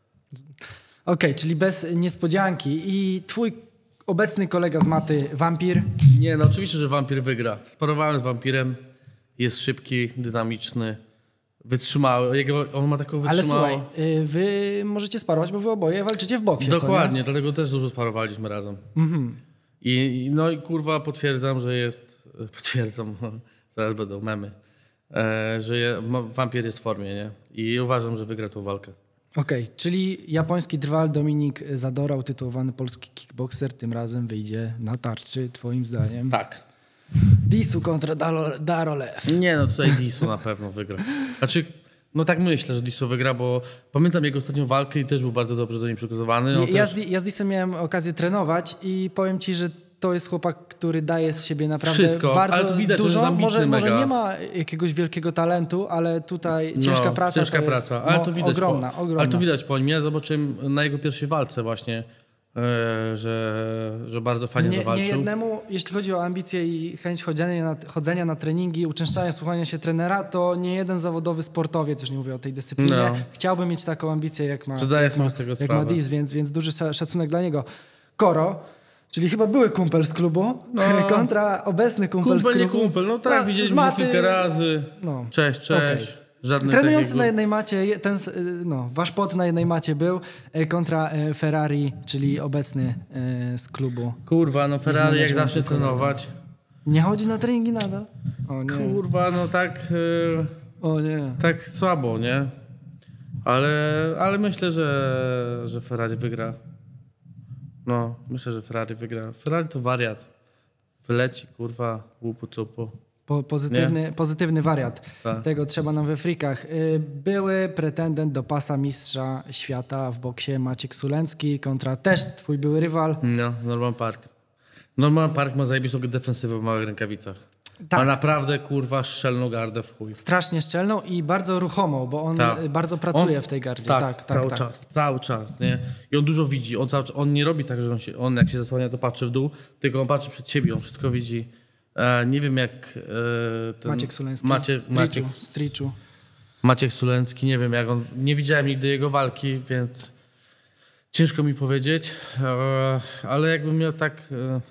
[SPEAKER 1] Okej, czyli bez niespodzianki. I twój obecny kolega z maty, Wampir.
[SPEAKER 2] Nie, no oczywiście, że wampir wygra. Sparowałem z wampirem. Jest szybki, dynamiczny, wytrzymały. Jego, on ma taką
[SPEAKER 1] Ale
[SPEAKER 2] wytrzymałą...
[SPEAKER 1] słuchaj, y, wy możecie sparować, bo wy oboje walczycie w boksie,
[SPEAKER 2] Dokładnie, dlatego też dużo sparowaliśmy razem.
[SPEAKER 1] Mhm.
[SPEAKER 2] I, I no i kurwa potwierdzam, że jest... Potwierdzam, zaraz będą memy. E, że je, ma- wampir jest w formie, nie? I uważam, że wygra tą walkę.
[SPEAKER 1] Okej, czyli japoński drwal Dominik Zadora, utytułowany polski kickboxer, tym razem wyjdzie na tarczy, twoim zdaniem.
[SPEAKER 2] Tak.
[SPEAKER 1] Disu kontra Dalo- Darolew.
[SPEAKER 2] Nie, no tutaj Diso na pewno wygra. Znaczy, no tak myślę, że Diso wygra, bo pamiętam jego ostatnią walkę i też był bardzo dobrze do niej przygotowany. On
[SPEAKER 1] Ja,
[SPEAKER 2] też...
[SPEAKER 1] z, Di- ja z Disem miałem okazję trenować i powiem ci, że to jest chłopak, który daje z siebie naprawdę
[SPEAKER 2] Wszystko,
[SPEAKER 1] bardzo
[SPEAKER 2] ale to widać, że
[SPEAKER 1] dużo.
[SPEAKER 2] jest ambitny
[SPEAKER 1] może, może
[SPEAKER 2] mega.
[SPEAKER 1] nie ma jakiegoś wielkiego talentu, ale tutaj ciężka
[SPEAKER 2] no,
[SPEAKER 1] praca
[SPEAKER 2] ciężka
[SPEAKER 1] to
[SPEAKER 2] praca,
[SPEAKER 1] jest
[SPEAKER 2] ale
[SPEAKER 1] no,
[SPEAKER 2] to widać
[SPEAKER 1] ogromna,
[SPEAKER 2] po,
[SPEAKER 1] ogromna.
[SPEAKER 2] Ale to widać po nim. Ja zobaczyłem na jego pierwszej walce właśnie, e, że, że bardzo fajnie
[SPEAKER 1] Nie, nie
[SPEAKER 2] zawalczył.
[SPEAKER 1] jednemu, jeśli chodzi o ambicje i chęć chodzenia na, chodzenia na treningi, uczęszczania, słuchania się trenera, to nie jeden zawodowy sportowiec, już nie mówię o tej dyscyplinie,
[SPEAKER 2] No.
[SPEAKER 1] chciałby mieć taką ambicję, jak ma,
[SPEAKER 2] Zdaję
[SPEAKER 1] jak
[SPEAKER 2] sobie
[SPEAKER 1] ma,
[SPEAKER 2] z tego
[SPEAKER 1] jak ma
[SPEAKER 2] sprawę.
[SPEAKER 1] Diz, więc, więc duży sza- szacunek dla niego. Koro, czyli chyba były kumpel z klubu,
[SPEAKER 2] No.
[SPEAKER 1] kontra obecny kumpel,
[SPEAKER 2] Kumpel,
[SPEAKER 1] z
[SPEAKER 2] nie
[SPEAKER 1] klubu.
[SPEAKER 2] kumpel, no tak,
[SPEAKER 1] z
[SPEAKER 2] widzieliśmy
[SPEAKER 1] maty-
[SPEAKER 2] się kilka razy.
[SPEAKER 1] No.
[SPEAKER 2] Cześć, cześć.
[SPEAKER 1] Okej.
[SPEAKER 2] Żadnych
[SPEAKER 1] Trenujący
[SPEAKER 2] takiego...
[SPEAKER 1] na jednej macie, je- ten, s- y, no, wasz pot na jednej macie był e, kontra e, Ferrari, czyli obecny e, z klubu.
[SPEAKER 2] Kurwa, no Ferrari jak
[SPEAKER 1] managementu
[SPEAKER 2] zacznie
[SPEAKER 1] kolego.
[SPEAKER 2] trenować.
[SPEAKER 1] Nie chodzi na treningi nadal? O nie.
[SPEAKER 2] Kurwa, no tak, e,
[SPEAKER 1] O nie.
[SPEAKER 2] tak słabo, nie? Ale, ale myślę, że, że Ferrari wygra. No, myślę, że Ferrari wygra. Ferrari to wariat. Wyleci, kurwa, łupu cupu.
[SPEAKER 1] Po, pozytywny, pozytywny wariat.
[SPEAKER 2] Tak.
[SPEAKER 1] Tego trzeba nam we frikach. Y, Były pretendent do pasa mistrza świata w boksie Maciek Sulencki kontra też twój były rywal.
[SPEAKER 2] No, Norman Park. Norman Park ma zajebistą defensywę w małych rękawicach.
[SPEAKER 1] Tak.
[SPEAKER 2] Ma naprawdę, kurwa, szczelną gardę w chuj.
[SPEAKER 1] Strasznie szczelną i bardzo ruchomą, bo on
[SPEAKER 2] Tak.
[SPEAKER 1] y, bardzo pracuje
[SPEAKER 2] On-
[SPEAKER 1] w tej gardzie.
[SPEAKER 2] Tak,
[SPEAKER 1] Tak, tak,
[SPEAKER 2] cały
[SPEAKER 1] tak.
[SPEAKER 2] czas, cały czas, nie? I on dużo widzi. On, cały, on nie robi tak, że on, się, on jak się zasłania, to patrzy w dół, tylko on patrzy przed siebie, on wszystko widzi. E, nie wiem jak e, ten
[SPEAKER 1] Maciek Suleński.
[SPEAKER 2] Maciek, Maciek,
[SPEAKER 1] Striczu, Striczu.
[SPEAKER 2] Maciek Sulencki, nie wiem jak on, nie widziałem nigdy jego walki, więc ciężko mi powiedzieć, e, ale jakbym miał tak... E,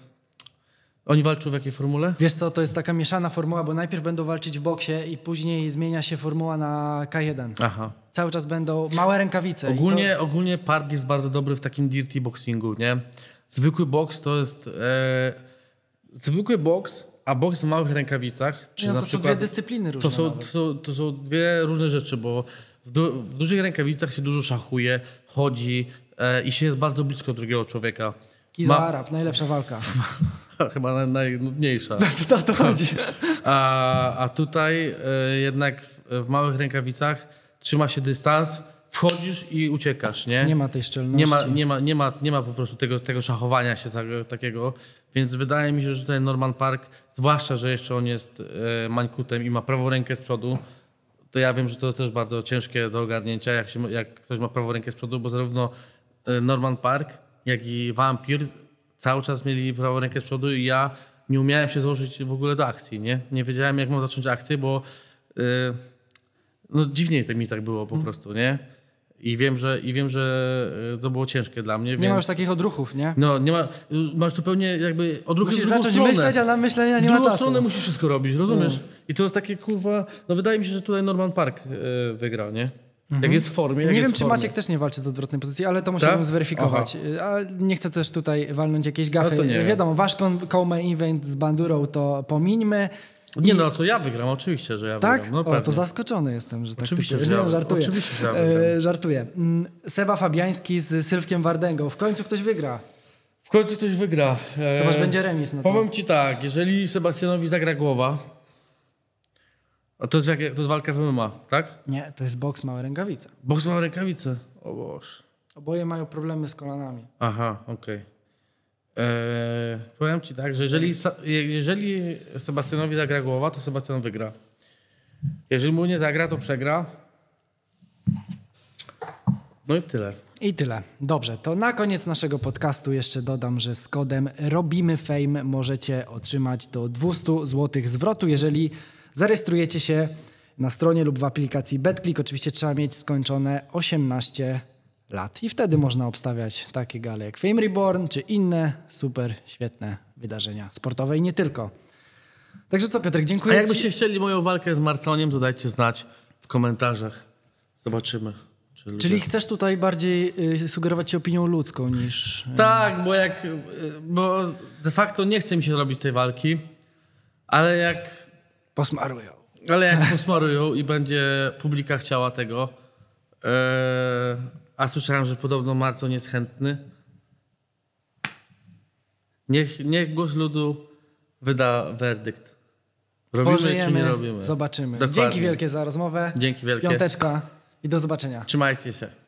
[SPEAKER 2] oni walczą w jakiej formule?
[SPEAKER 1] Wiesz co, to jest taka mieszana formuła, bo najpierw będą walczyć w boksie i później zmienia się formuła na K jeden.
[SPEAKER 2] Aha.
[SPEAKER 1] Cały czas będą małe rękawice. i
[SPEAKER 2] Ogólnie, ogólnie Park jest bardzo dobry w takim dirty boxingu, nie? Zwykły boks to jest... E, zwykły boks, a boks w małych rękawicach, czy
[SPEAKER 1] to, no,
[SPEAKER 2] na
[SPEAKER 1] to są
[SPEAKER 2] przykład...
[SPEAKER 1] dwie dyscypliny różne.
[SPEAKER 2] To są,
[SPEAKER 1] nawet.
[SPEAKER 2] to, to są dwie różne rzeczy, bo w, du, w dużych rękawicach się dużo szachuje, chodzi e, i się jest bardzo blisko drugiego człowieka.
[SPEAKER 1] Kiza
[SPEAKER 2] Ma-
[SPEAKER 1] Arab, najlepsza walka.
[SPEAKER 2] Chyba naj, najnudniejsza.
[SPEAKER 1] To, to, to chodzi.
[SPEAKER 2] A, a tutaj e, jednak w, w małych rękawicach trzyma się dystans, wchodzisz i uciekasz, nie?
[SPEAKER 1] Nie ma tej szczelności.
[SPEAKER 2] Nie ma, nie ma, nie ma, nie ma po prostu tego, tego szachowania się za- takiego, więc wydaje mi się, że tutaj Norman Park, zwłaszcza, że jeszcze on jest e, mańkutem i ma prawą rękę z przodu, to ja wiem, że to jest też bardzo ciężkie do ogarnięcia, jak, się, jak ktoś ma prawą rękę z przodu, bo zarówno e, Norman Park, jak i Vampir cały czas mieli prawą rękę z przodu i ja nie umiałem się złożyć w ogóle do akcji, nie? Nie wiedziałem, jak mam zacząć akcję, bo e, no dziwnie mi tak było po prostu, nie? I wiem, że, i wiem, że e, to było ciężkie dla mnie,
[SPEAKER 1] Nie
[SPEAKER 2] więc...
[SPEAKER 1] ma już takich odruchów, nie?
[SPEAKER 2] No, nie ma, masz zupełnie jakby odruchy
[SPEAKER 1] Musisz
[SPEAKER 2] w drugą
[SPEAKER 1] zacząć
[SPEAKER 2] stronę.
[SPEAKER 1] myśleć, a na myślenia
[SPEAKER 2] W
[SPEAKER 1] nie ma
[SPEAKER 2] drugą
[SPEAKER 1] czasu.
[SPEAKER 2] stronę musisz wszystko robić, rozumiesz? I to jest takie, kurwa, no wydaje mi się, że tutaj Norman Park e, wygrał, nie? Jak jest w formie, jak
[SPEAKER 1] Nie
[SPEAKER 2] jest
[SPEAKER 1] wiem,
[SPEAKER 2] w
[SPEAKER 1] czy
[SPEAKER 2] formie.
[SPEAKER 1] Maciek też nie walczy z odwrotnej pozycji, ale to musiałbym
[SPEAKER 2] Tak?
[SPEAKER 1] zweryfikować. A nie chcę też tutaj walnąć jakiejś gafy.
[SPEAKER 2] No to nie wiem.
[SPEAKER 1] Wiadomo, wasz co-main event z Bandurą to pomińmy.
[SPEAKER 2] Nie no, to ja wygram, oczywiście, że ja
[SPEAKER 1] Tak?
[SPEAKER 2] wygram. No,
[SPEAKER 1] o,
[SPEAKER 2] pewnie.
[SPEAKER 1] to zaskoczony jestem, że tak
[SPEAKER 2] Oczywiście,
[SPEAKER 1] ty
[SPEAKER 2] że ja-
[SPEAKER 1] nie, żartuję.
[SPEAKER 2] oczywiście, że ja
[SPEAKER 1] E,
[SPEAKER 2] wygram.
[SPEAKER 1] żartuję. Mm, Seba Fabiański z Sylwkiem Wardęgą. W końcu ktoś wygra.
[SPEAKER 2] W końcu ktoś wygra. E,
[SPEAKER 1] Chyba, że będzie remis. No to...
[SPEAKER 2] Powiem ci tak, jeżeli Sebastianowi zagra głowa, a to jest, jak, to jest walka w M M A, tak?
[SPEAKER 1] Nie, to jest boks małe rękawice.
[SPEAKER 2] Boks ma rękawice. O Boże.
[SPEAKER 1] Oboje mają problemy z kolanami.
[SPEAKER 2] Aha, okej. Eee, powiem ci tak, że jeżeli, Sa- je- jeżeli Sebastianowi zagra głowa, to Sebastian wygra. Jeżeli mu nie zagra, to przegra. No i tyle.
[SPEAKER 1] I tyle. Dobrze, to na koniec naszego podcastu jeszcze dodam, że z kodem Robimy Fame możecie otrzymać do dwieście złotych zwrotu, jeżeli zarejestrujecie się na stronie lub w aplikacji BetClick. Oczywiście trzeba mieć skończone osiemnaście lat i wtedy można obstawiać takie gale jak Fame Reborn czy inne super świetne wydarzenia sportowe i nie tylko. Także co, Piotrek,
[SPEAKER 2] A
[SPEAKER 1] dziękuję ci.
[SPEAKER 2] jakbyście chcieli moją walkę z Marconiem, to dajcie znać w komentarzach. Zobaczymy. Czy ludzie...
[SPEAKER 1] Czyli chcesz tutaj bardziej y, sugerować się opinią ludzką niż... y,
[SPEAKER 2] Tak, bo jak... y, Bo de facto nie chce mi się robić tej walki, ale jak...
[SPEAKER 1] posmarują.
[SPEAKER 2] Ale jak posmarują i będzie publika chciała tego, e, a słyszałem, że podobno Marcon jest chętny, niech, niech głos ludu wyda werdykt. Robimy
[SPEAKER 1] Pożyjemy,
[SPEAKER 2] czy nie robimy?
[SPEAKER 1] zobaczymy.
[SPEAKER 2] Dokładnie.
[SPEAKER 1] Dzięki wielkie za rozmowę.
[SPEAKER 2] Dzięki wielkie.
[SPEAKER 1] Piąteczka i do zobaczenia.
[SPEAKER 2] Trzymajcie się.